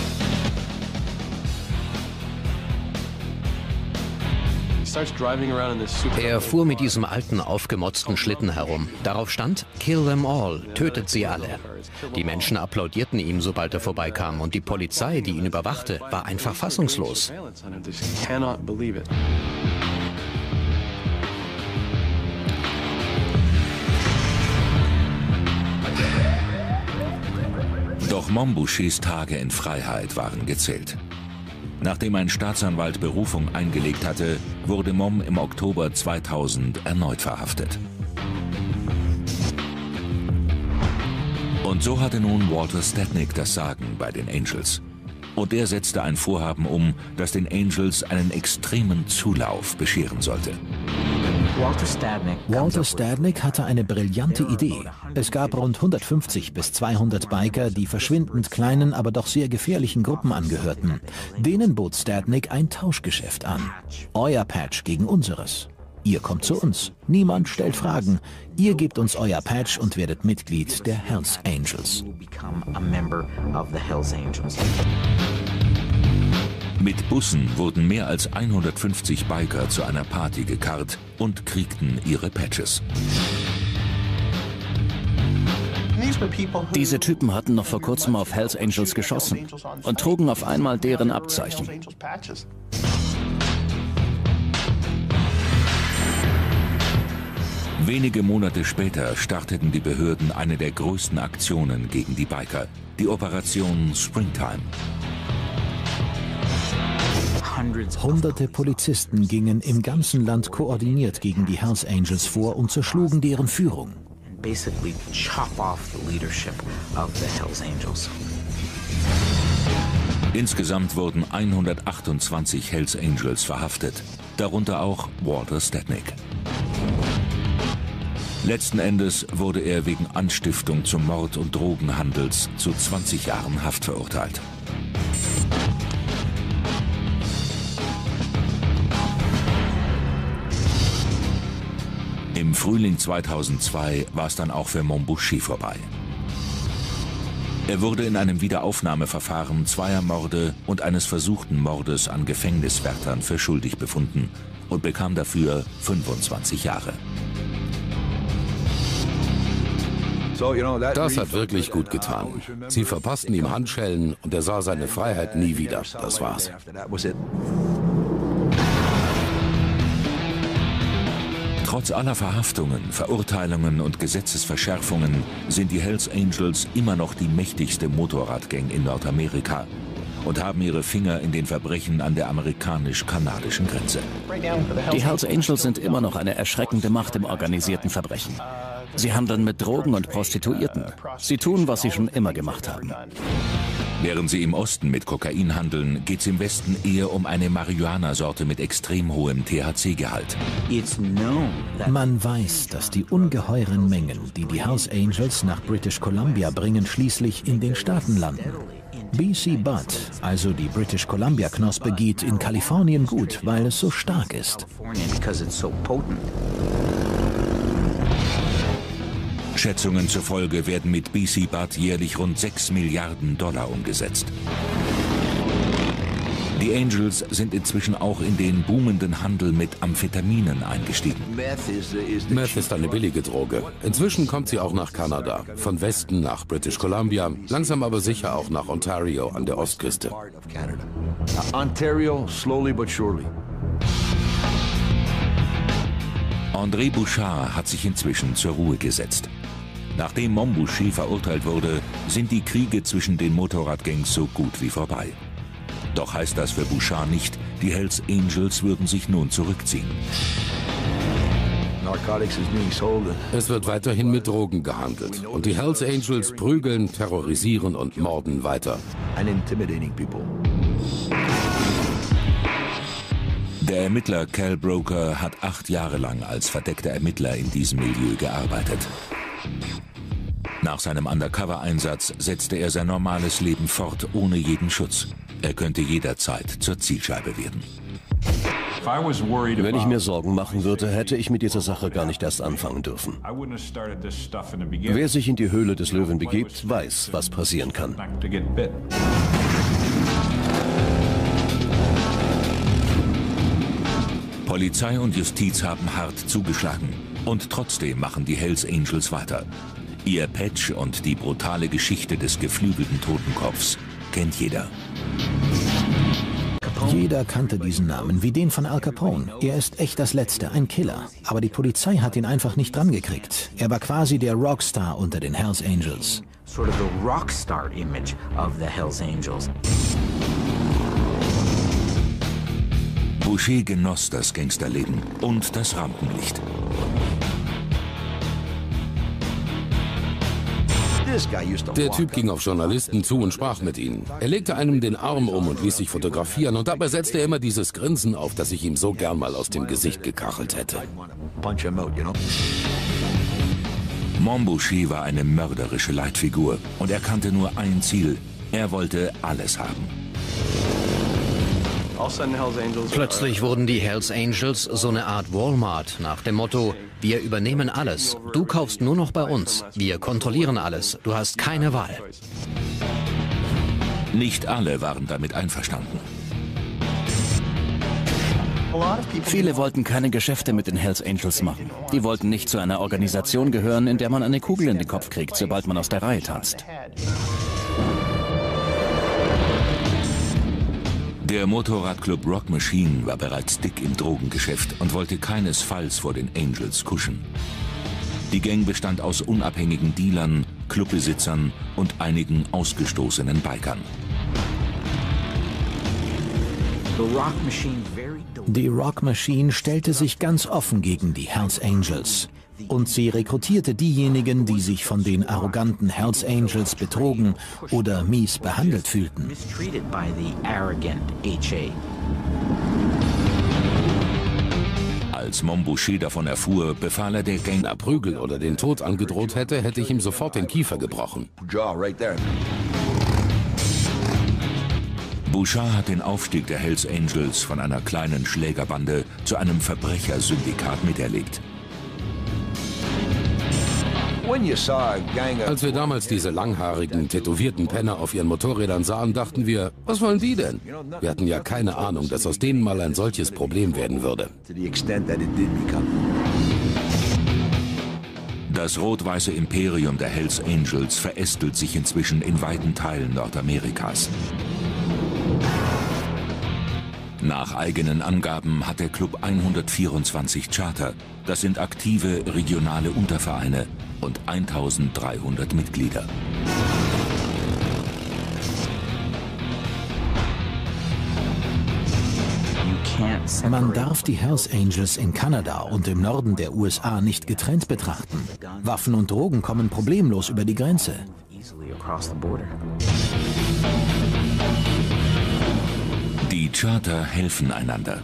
Er fuhr mit diesem alten, aufgemotzten Schlitten herum. Darauf stand, "Kill them all", tötet sie alle. Die Menschen applaudierten ihm, sobald er vorbeikam, und die Polizei, die ihn überwachte, war einfach fassungslos. Doch Mom Bouchers Tage in Freiheit waren gezählt. Nachdem ein Staatsanwalt Berufung eingelegt hatte, wurde Mom im Oktober 2000 erneut verhaftet. Und so hatte nun Walter Stadnick das Sagen bei den Angels. Und er setzte ein Vorhaben um, das den Angels einen extremen Zulauf bescheren sollte. Walter Stadnick hatte eine brillante Idee. Es gab rund 150 bis 200 Biker, die verschwindend kleinen, aber doch sehr gefährlichen Gruppen angehörten. Denen bot Stadnick ein Tauschgeschäft an. Euer Patch gegen unseres. Ihr kommt zu uns. Niemand stellt Fragen. Ihr gebt uns euer Patch und werdet Mitglied der Hells Angels. Mit Bussen wurden mehr als 150 Biker zu einer Party gekarrt und kriegten ihre Patches. Diese Typen hatten noch vor kurzem auf Hells Angels geschossen und trugen auf einmal deren Abzeichen. Wenige Monate später starteten die Behörden eine der größten Aktionen gegen die Biker, die Operation Springtime. Hunderte Polizisten gingen im ganzen Land koordiniert gegen die Hells Angels vor und zerschlugen deren Führung. Insgesamt wurden 128 Hells Angels verhaftet, darunter auch Walter Stadnick. Letzten Endes wurde er wegen Anstiftung zum Mord und Drogenhandels zu 20 Jahren Haft verurteilt. Im Frühling 2002 war es dann auch für Mombushi vorbei. Er wurde in einem Wiederaufnahmeverfahren zweier Morde und eines versuchten Mordes an Gefängniswärtern für schuldig befunden und bekam dafür 25 Jahre. Das hat wirklich gut getan. Sie verpassten ihm Handschellen und er sah seine Freiheit nie wieder. Das war's. Trotz aller Verhaftungen, Verurteilungen und Gesetzesverschärfungen sind die Hells Angels immer noch die mächtigste Motorradgang in Nordamerika und haben ihre Finger in den Verbrechen an der amerikanisch-kanadischen Grenze. Die Hells Angels sind immer noch eine erschreckende Macht im organisierten Verbrechen. Sie handeln mit Drogen und Prostituierten. Sie tun, was sie schon immer gemacht haben. Während sie im Osten mit Kokain handeln, geht es im Westen eher um eine Marihuana-Sorte mit extrem hohem THC-Gehalt. Man weiß, dass die ungeheuren Mengen, die die Hells Angels nach British Columbia bringen, schließlich in den Staaten landen. BC Bud, also die British Columbia-Knospe, geht in Kalifornien gut, weil es so stark ist. Schätzungen zufolge werden mit BC Bud jährlich rund 6 Milliarden $6 umgesetzt. Die Angels sind inzwischen auch in den boomenden Handel mit Amphetaminen eingestiegen. Meth ist eine billige Droge. Inzwischen kommt sie auch nach Kanada, von Westen nach British Columbia, langsam aber sicher auch nach Ontario an der Ostküste. Ontario, slowly but surely. André Bouchard hat sich inzwischen zur Ruhe gesetzt. Nachdem Mombushi verurteilt wurde, sind die Kriege zwischen den Motorradgangs so gut wie vorbei. Doch heißt das für Bouchard nicht, die Hells Angels würden sich nun zurückziehen. Es wird weiterhin mit Drogen gehandelt. Und die Hells Angels prügeln, terrorisieren und morden weiter. Der Ermittler Cal Broker hat 8 Jahre lang als verdeckter Ermittler in diesem Milieu gearbeitet. Nach seinem Undercover-Einsatz setzte er sein normales Leben fort, ohne jeden Schutz. Er könnte jederzeit zur Zielscheibe werden. Wenn ich mir Sorgen machen würde, hätte ich mit dieser Sache gar nicht erst anfangen dürfen. Wer sich in die Höhle des Löwen begibt, weiß, was passieren kann. Polizei und Justiz haben hart zugeschlagen. Und trotzdem machen die Hells Angels weiter. Ihr Patch und die brutale Geschichte des geflügelten Totenkopfs kennt jeder. Jeder kannte diesen Namen, wie den von Al Capone. Er ist echt das Letzte, ein Killer. Aber die Polizei hat ihn einfach nicht drangekriegt. Er war quasi der Rockstar unter den Hells Angels. Sort of the rockstar image of the Hells Angels. Boucher genoss das Gangsterleben und das Rampenlicht. Der Typ ging auf Journalisten zu und sprach mit ihnen. Er legte einem den Arm um und ließ sich fotografieren und dabei setzte er immer dieses Grinsen auf, das ich ihm so gern mal aus dem Gesicht gekachelt hätte. Monboucher war eine mörderische Leitfigur und er kannte nur ein Ziel. Er wollte alles haben. Plötzlich wurden die Hells Angels so eine Art Walmart nach dem Motto: Wir übernehmen alles, du kaufst nur noch bei uns, wir kontrollieren alles, du hast keine Wahl. Nicht alle waren damit einverstanden. Viele wollten keine Geschäfte mit den Hells Angels machen. Die wollten nicht zu einer Organisation gehören, in der man eine Kugel in den Kopf kriegt, sobald man aus der Reihe tanzt. Der Motorradclub Rock Machine war bereits dick im Drogengeschäft und wollte keinesfalls vor den Angels kuschen. Die Gang bestand aus unabhängigen Dealern, Clubbesitzern und einigen ausgestoßenen Bikern. Die Rock Machine stellte sich ganz offen gegen die Hells Angels. Und sie rekrutierte diejenigen, die sich von den arroganten Hells Angels betrogen oder mies behandelt fühlten. Als Monboucher davon erfuhr, befahl er der Gang, Prügel oder den Tod angedroht hätte ich ihm sofort den Kiefer gebrochen. Bouchard hat den Aufstieg der Hells Angels von einer kleinen Schlägerbande zu einem Verbrechersyndikat miterlebt. Als wir damals diese langhaarigen, tätowierten Penner auf ihren Motorrädern sahen, dachten wir, was wollen die denn? Wir hatten ja keine Ahnung, dass aus denen mal ein solches Problem werden würde. Das rot-weiße Imperium der Hells Angels verästelt sich inzwischen in weiten Teilen Nordamerikas. Nach eigenen Angaben hat der Club 124 Charter. Das sind aktive regionale Untervereine und 1300 Mitglieder. Man darf die Hells Angels in Kanada und im Norden der USA nicht getrennt betrachten. Waffen und Drogen kommen problemlos über die Grenze. Die Charter helfen einander.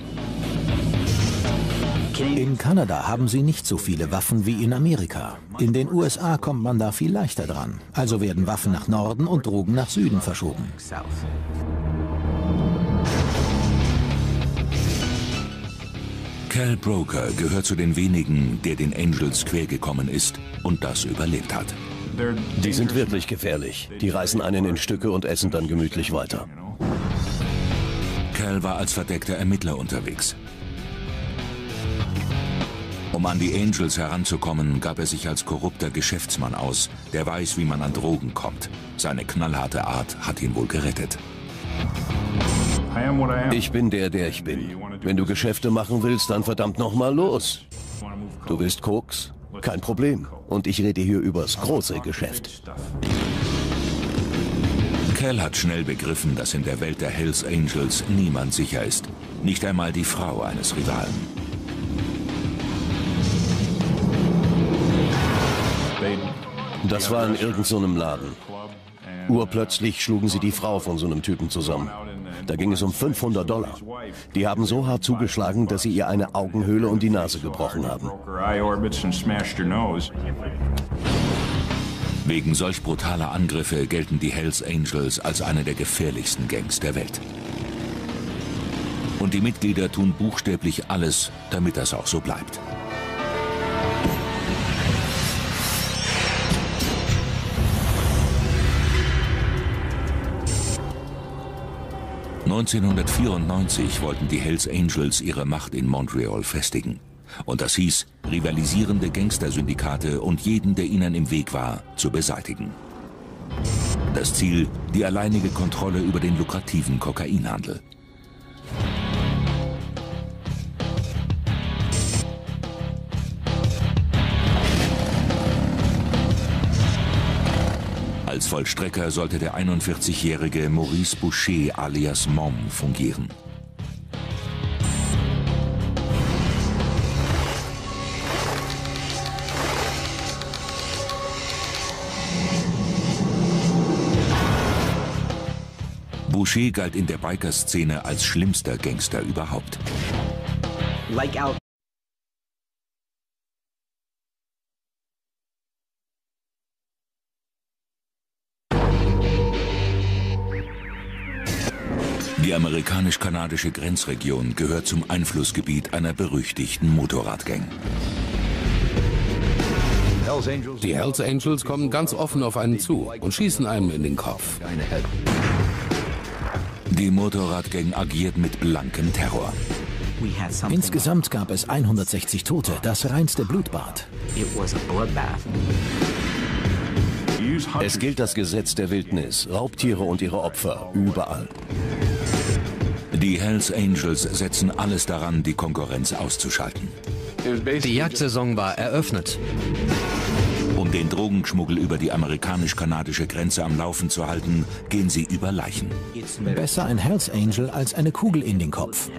In Kanada haben sie nicht so viele Waffen wie in Amerika. In den USA kommt man da viel leichter dran. Also werden Waffen nach Norden und Drogen nach Süden verschoben. Cal Broker gehört zu den wenigen, der den Angels quergekommen ist und das überlebt hat. Die sind wirklich gefährlich. Die reißen einen in Stücke und essen dann gemütlich weiter. Cal war als verdeckter Ermittler unterwegs. Um an die Angels heranzukommen, gab er sich als korrupter Geschäftsmann aus, der weiß, wie man an Drogen kommt. Seine knallharte Art hat ihn wohl gerettet. Ich bin der ich bin. Wenn du Geschäfte machen willst, dann verdammt nochmal los. Du willst Koks? Kein Problem. Und ich rede hier übers große Geschäft. Cal hat schnell begriffen, dass in der Welt der Hells Angels niemand sicher ist. Nicht einmal die Frau eines Rivalen. Das war in irgendeinem Laden. Urplötzlich schlugen sie die Frau von so einem Typen zusammen. Da ging es um $500. Die haben so hart zugeschlagen, dass sie ihr eine Augenhöhle und die Nase gebrochen haben. Wegen solch brutaler Angriffe gelten die Hells Angels als eine der gefährlichsten Gangs der Welt. Und die Mitglieder tun buchstäblich alles, damit das auch so bleibt. (1994) wollten die Hells Angels ihre Macht in Montreal festigen. Und das hieß, rivalisierende Gangstersyndikate und jeden, der ihnen im Weg war, zu beseitigen. Das Ziel, die alleinige Kontrolle über den lukrativen Kokainhandel. Als Vollstrecker sollte der 41-jährige Maurice Boucher alias Mom fungieren. Boucher galt in der Biker-Szene als schlimmster Gangster überhaupt. Die amerikanisch-kanadische Grenzregion gehört zum Einflussgebiet einer berüchtigten Motorradgang. Die Hells Angels kommen ganz offen auf einen zu und schießen einem in den Kopf. Die Motorradgang agiert mit blankem Terror. Insgesamt gab es 160 Tote, das reinste Blutbad. Es gilt das Gesetz der Wildnis, Raubtiere und ihre Opfer, überall. Die Hells Angels setzen alles daran, die Konkurrenz auszuschalten. Die Jagdsaison war eröffnet. Um den Drogenschmuggel über die amerikanisch-kanadische Grenze am Laufen zu halten, gehen sie über Leichen. Besser ein Hells Angel als eine Kugel in den Kopf.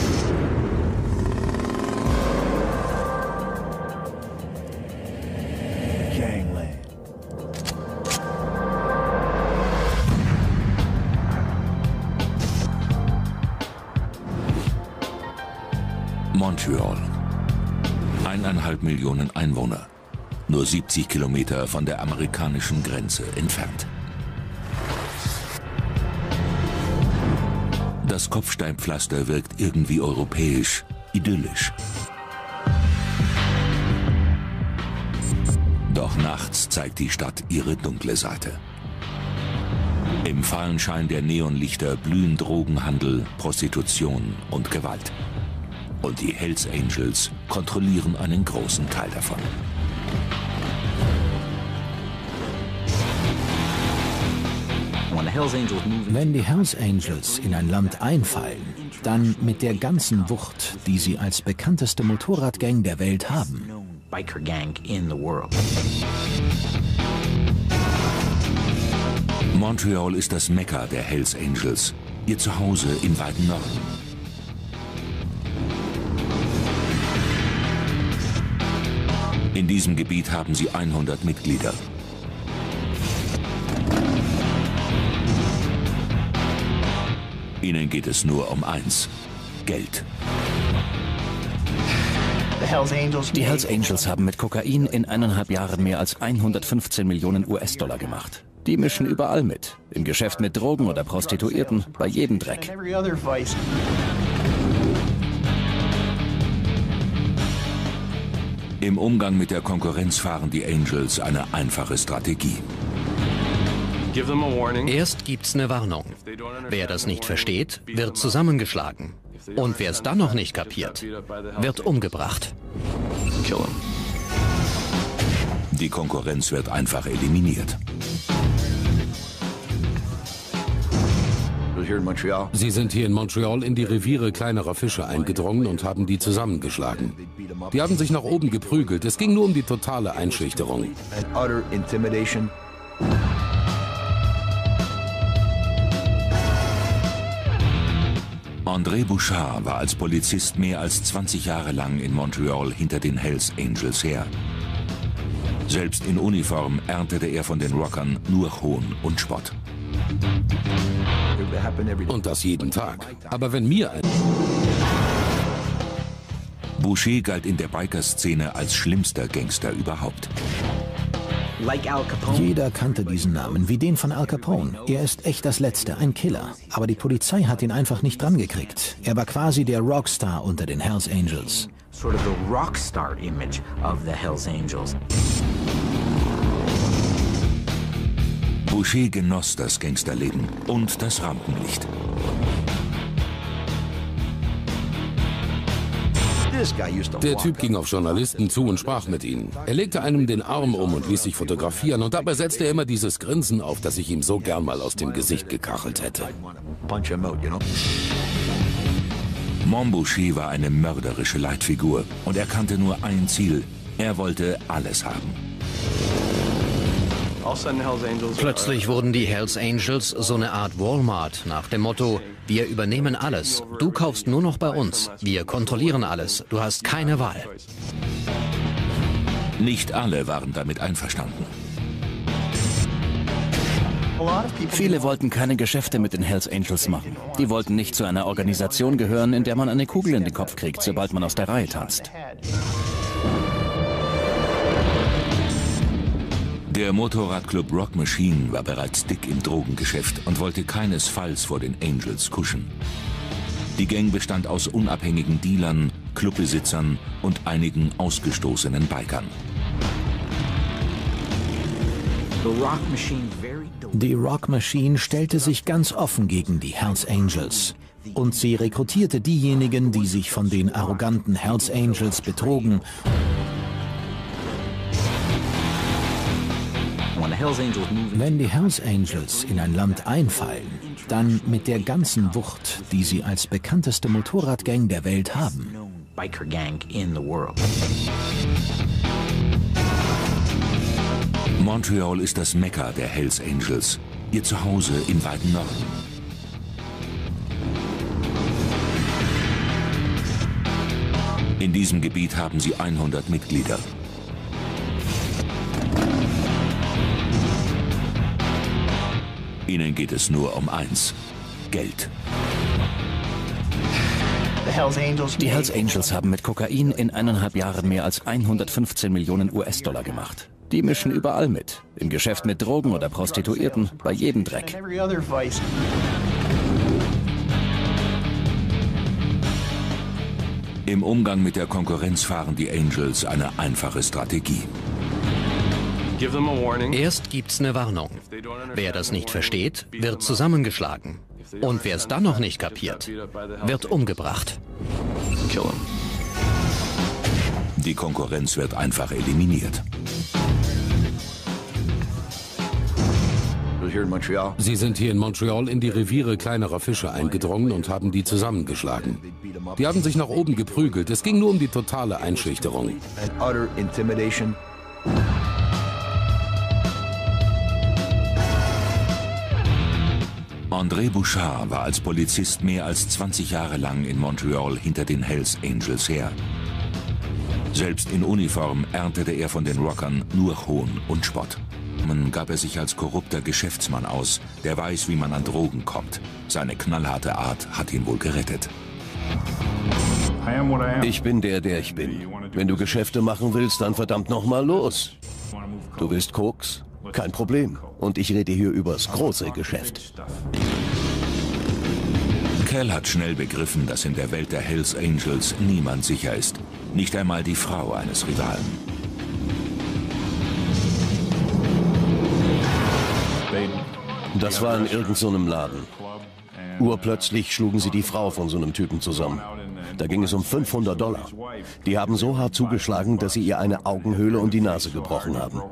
Montreal. 1,5 Millionen Einwohner. Nur 70 Kilometer von der amerikanischen Grenze entfernt. Das Kopfsteinpflaster wirkt irgendwie europäisch, idyllisch. Doch nachts zeigt die Stadt ihre dunkle Seite. Im fahlen Schein der Neonlichter blühen Drogenhandel, Prostitution und Gewalt. Und die Hells Angels kontrollieren einen großen Teil davon. Wenn die Hells Angels in ein Land einfallen, dann mit der ganzen Wucht, die sie als bekannteste Motorradgang der Welt haben. Montreal ist das Mekka der Hells Angels, ihr Zuhause im weiten Norden. In diesem Gebiet haben sie 100 Mitglieder. Ihnen geht es nur um eins: Geld. Die Hells Angels haben mit Kokain in 1,5 Jahren mehr als 115 Millionen US-Dollar gemacht. Die mischen überall mit. Im Geschäft mit Drogen oder Prostituierten, bei jedem Dreck. Im Umgang mit der Konkurrenz fahren die Angels eine einfache Strategie. Erst gibt's eine Warnung. Wer das nicht versteht, wird zusammengeschlagen. Und wer es dann noch nicht kapiert, wird umgebracht. Die Konkurrenz wird einfach eliminiert. Sie sind hier in Montreal in die Reviere kleinerer Fische eingedrungen und haben die zusammengeschlagen. Die haben sich nach oben geprügelt. Es ging nur um die totale Einschüchterung. André Bouchard war als Polizist mehr als 20 Jahre lang in Montreal hinter den Hells Angels her. Selbst in Uniform erntete er von den Rockern nur Hohn und Spott. Und das jeden Tag. Aber wenn mir ein... Boucher galt in der Biker-Szene als schlimmster Gangster überhaupt. Jeder kannte diesen Namen, wie den von Al Capone. Er ist echt das Letzte, ein Killer. Aber die Polizei hat ihn einfach nicht drangekriegt. Er war quasi der Rockstar unter den Hells Angels. Sort of the rockstar image of the Hells Angels. Boucher genoss das Gangsterleben und das Rampenlicht. Der Typ ging auf Journalisten zu und sprach mit ihnen. Er legte einem den Arm um und ließ sich fotografieren. Und dabei setzte er immer dieses Grinsen auf, das ich ihm so gern mal aus dem Gesicht gekachelt hätte. Mom Boucher war eine mörderische Leitfigur. Und er kannte nur ein Ziel. Er wollte alles haben. Plötzlich wurden die Hells Angels so eine Art Walmart nach dem Motto: Wir übernehmen alles, du kaufst nur noch bei uns, wir kontrollieren alles, du hast keine Wahl. Nicht alle waren damit einverstanden. Viele wollten keine Geschäfte mit den Hells Angels machen. Die wollten nicht zu einer Organisation gehören, in der man eine Kugel in den Kopf kriegt, sobald man aus der Reihe tanzt. Der Motorradclub Rock Machine war bereits dick im Drogengeschäft und wollte keinesfalls vor den Angels kuschen. Die Gang bestand aus unabhängigen Dealern, Clubbesitzern und einigen ausgestoßenen Bikern. Die Rock Machine stellte sich ganz offen gegen die Hells Angels. Und sie rekrutierte diejenigen, die sich von den arroganten Hells Angels betrogen. Wenn die Hells Angels in ein Land einfallen, dann mit der ganzen Wucht, die sie als bekannteste Motorradgang der Welt haben. Montreal ist das Mekka der Hells Angels, ihr Zuhause im weiten Norden. In diesem Gebiet haben sie 100 Mitglieder. Ihnen geht es nur um eins: Geld. Die Hells Angels haben mit Kokain in 1,5 Jahren mehr als 115 Millionen US-Dollar gemacht. Die mischen überall mit. Im Geschäft mit Drogen oder Prostituierten, bei jedem Dreck. Im Umgang mit der Konkurrenz fahren die Angels eine einfache Strategie. Erst gibt's eine Warnung. Wer das nicht versteht, wird zusammengeschlagen. Und wer es dann noch nicht kapiert, wird umgebracht. Die Konkurrenz wird einfach eliminiert. Sie sind hier in Montreal in die Reviere kleinerer Fische eingedrungen und haben die zusammengeschlagen. Die haben sich nach oben geprügelt. Es ging nur um die totale Einschüchterung. André Bouchard war als Polizist mehr als 20 Jahre lang in Montreal hinter den Hells Angels her. Selbst in Uniform erntete er von den Rockern nur Hohn und Spott. Man gab er sich als korrupter Geschäftsmann aus, der weiß, wie man an Drogen kommt. Seine knallharte Art hat ihn wohl gerettet. Ich bin der ich bin. Wenn du Geschäfte machen willst, dann verdammt nochmal los. Du willst Koks? Kein Problem. Und ich rede hier übers große Geschäft. Cal hat schnell begriffen, dass in der Welt der Hells Angels niemand sicher ist. Nicht einmal die Frau eines Rivalen. Das war in irgendeinem Laden. Urplötzlich schlugen sie die Frau von so einem Typen zusammen. Da ging es um $500. Die haben so hart zugeschlagen, dass sie ihr eine Augenhöhle und die Nase gebrochen haben.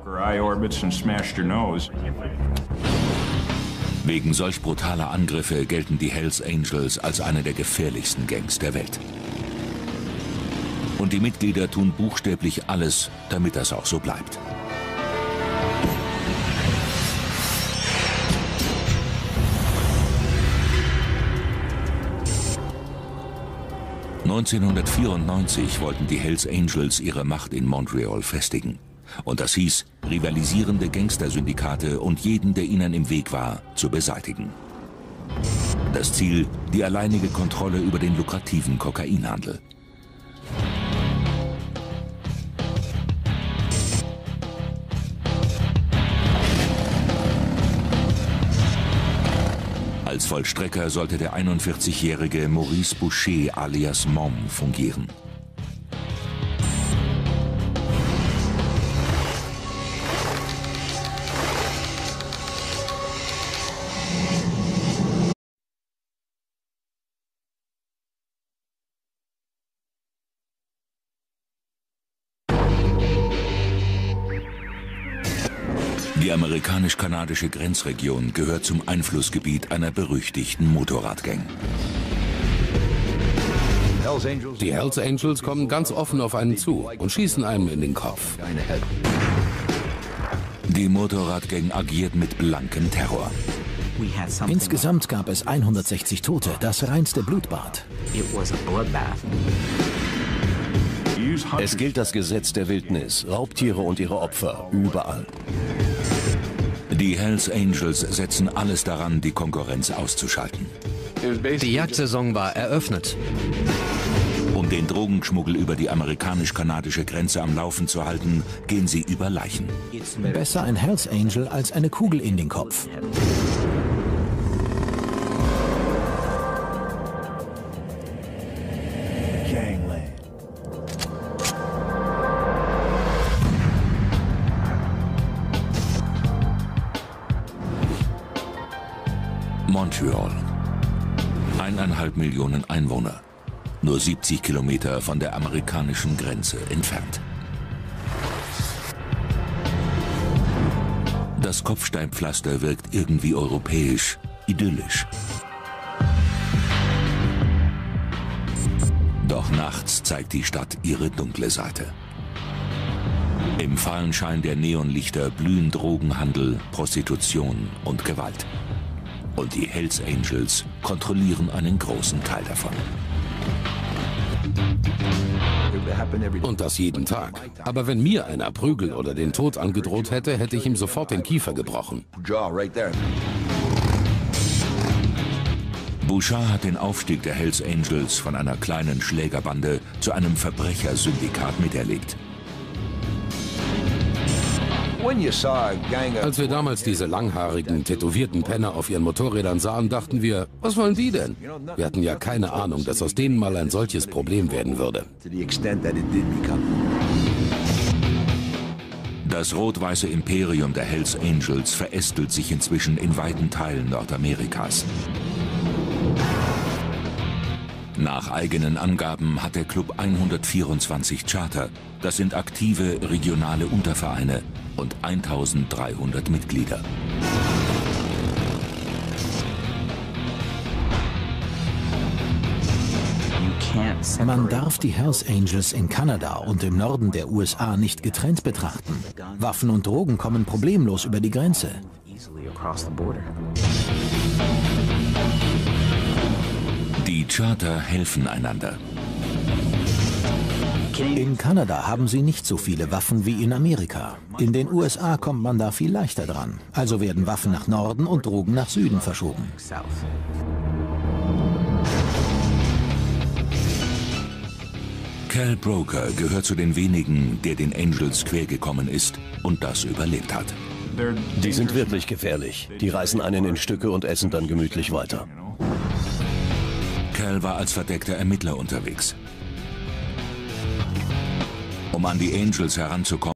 Wegen solch brutaler Angriffe gelten die Hells Angels als eine der gefährlichsten Gangs der Welt. Und die Mitglieder tun buchstäblich alles, damit das auch so bleibt. (1994) wollten die Hells Angels ihre Macht in Montreal festigen. Und das hieß, rivalisierende Gangstersyndikate und jeden, der ihnen im Weg war, zu beseitigen. Das Ziel, die alleinige Kontrolle über den lukrativen Kokainhandel. Als Vollstrecker sollte der 41-jährige Maurice Boucher alias Mom fungieren. Die amerikanisch-kanadische Grenzregion gehört zum Einflussgebiet einer berüchtigten Motorradgang. Die Hells Angels kommen ganz offen auf einen zu und schießen einem in den Kopf. Die Motorradgang agiert mit blankem Terror. Insgesamt gab es 160 Tote, das reinste Blutbad. Es gilt das Gesetz der Wildnis, Raubtiere und ihre Opfer, überall. Die Hells Angels setzen alles daran, die Konkurrenz auszuschalten. Die Jagdsaison war eröffnet. Um den Drogenschmuggel über die amerikanisch-kanadische Grenze am Laufen zu halten, gehen sie über Leichen. Besser ein Hells Angel als eine Kugel in den Kopf. Montreal. 1,5 Millionen Einwohner. Nur 70 Kilometer von der amerikanischen Grenze entfernt. Das Kopfsteinpflaster wirkt irgendwie europäisch, idyllisch. Doch nachts zeigt die Stadt ihre dunkle Seite. Im fahlen Schein der Neonlichter blühen Drogenhandel, Prostitution und Gewalt. Und die Hells Angels kontrollieren einen großen Teil davon. Und das jeden Tag. Aber wenn mir einer Prügel oder den Tod angedroht hätte, hätte ich ihm sofort den Kiefer gebrochen. Bouchard hat den Aufstieg der Hells Angels von einer kleinen Schlägerbande zu einem Verbrechersyndikat miterlebt. Als wir damals diese langhaarigen, tätowierten Penner auf ihren Motorrädern sahen, dachten wir, was wollen die denn? Wir hatten ja keine Ahnung, dass aus denen mal ein solches Problem werden würde. Das rot-weiße Imperium der Hells Angels verästelt sich inzwischen in weiten Teilen Nordamerikas. Nach eigenen Angaben hat der Club 124 Charter. Das sind aktive regionale Untervereine und 1300 Mitglieder. Man darf die Hells Angels in Kanada und im Norden der USA nicht getrennt betrachten. Waffen und Drogen kommen problemlos über die Grenze. Die Charter helfen einander. In Kanada haben sie nicht so viele Waffen wie in Amerika. In den USA kommt man da viel leichter dran. Also werden Waffen nach Norden und Drogen nach Süden verschoben. Cal Broker gehört zu den wenigen, der den Angels quergekommen ist und das überlebt hat. Die sind wirklich gefährlich. Die reißen einen in Stücke und essen dann gemütlich weiter. Cal war als verdeckter Ermittler unterwegs. Um an die Angels heranzukommen,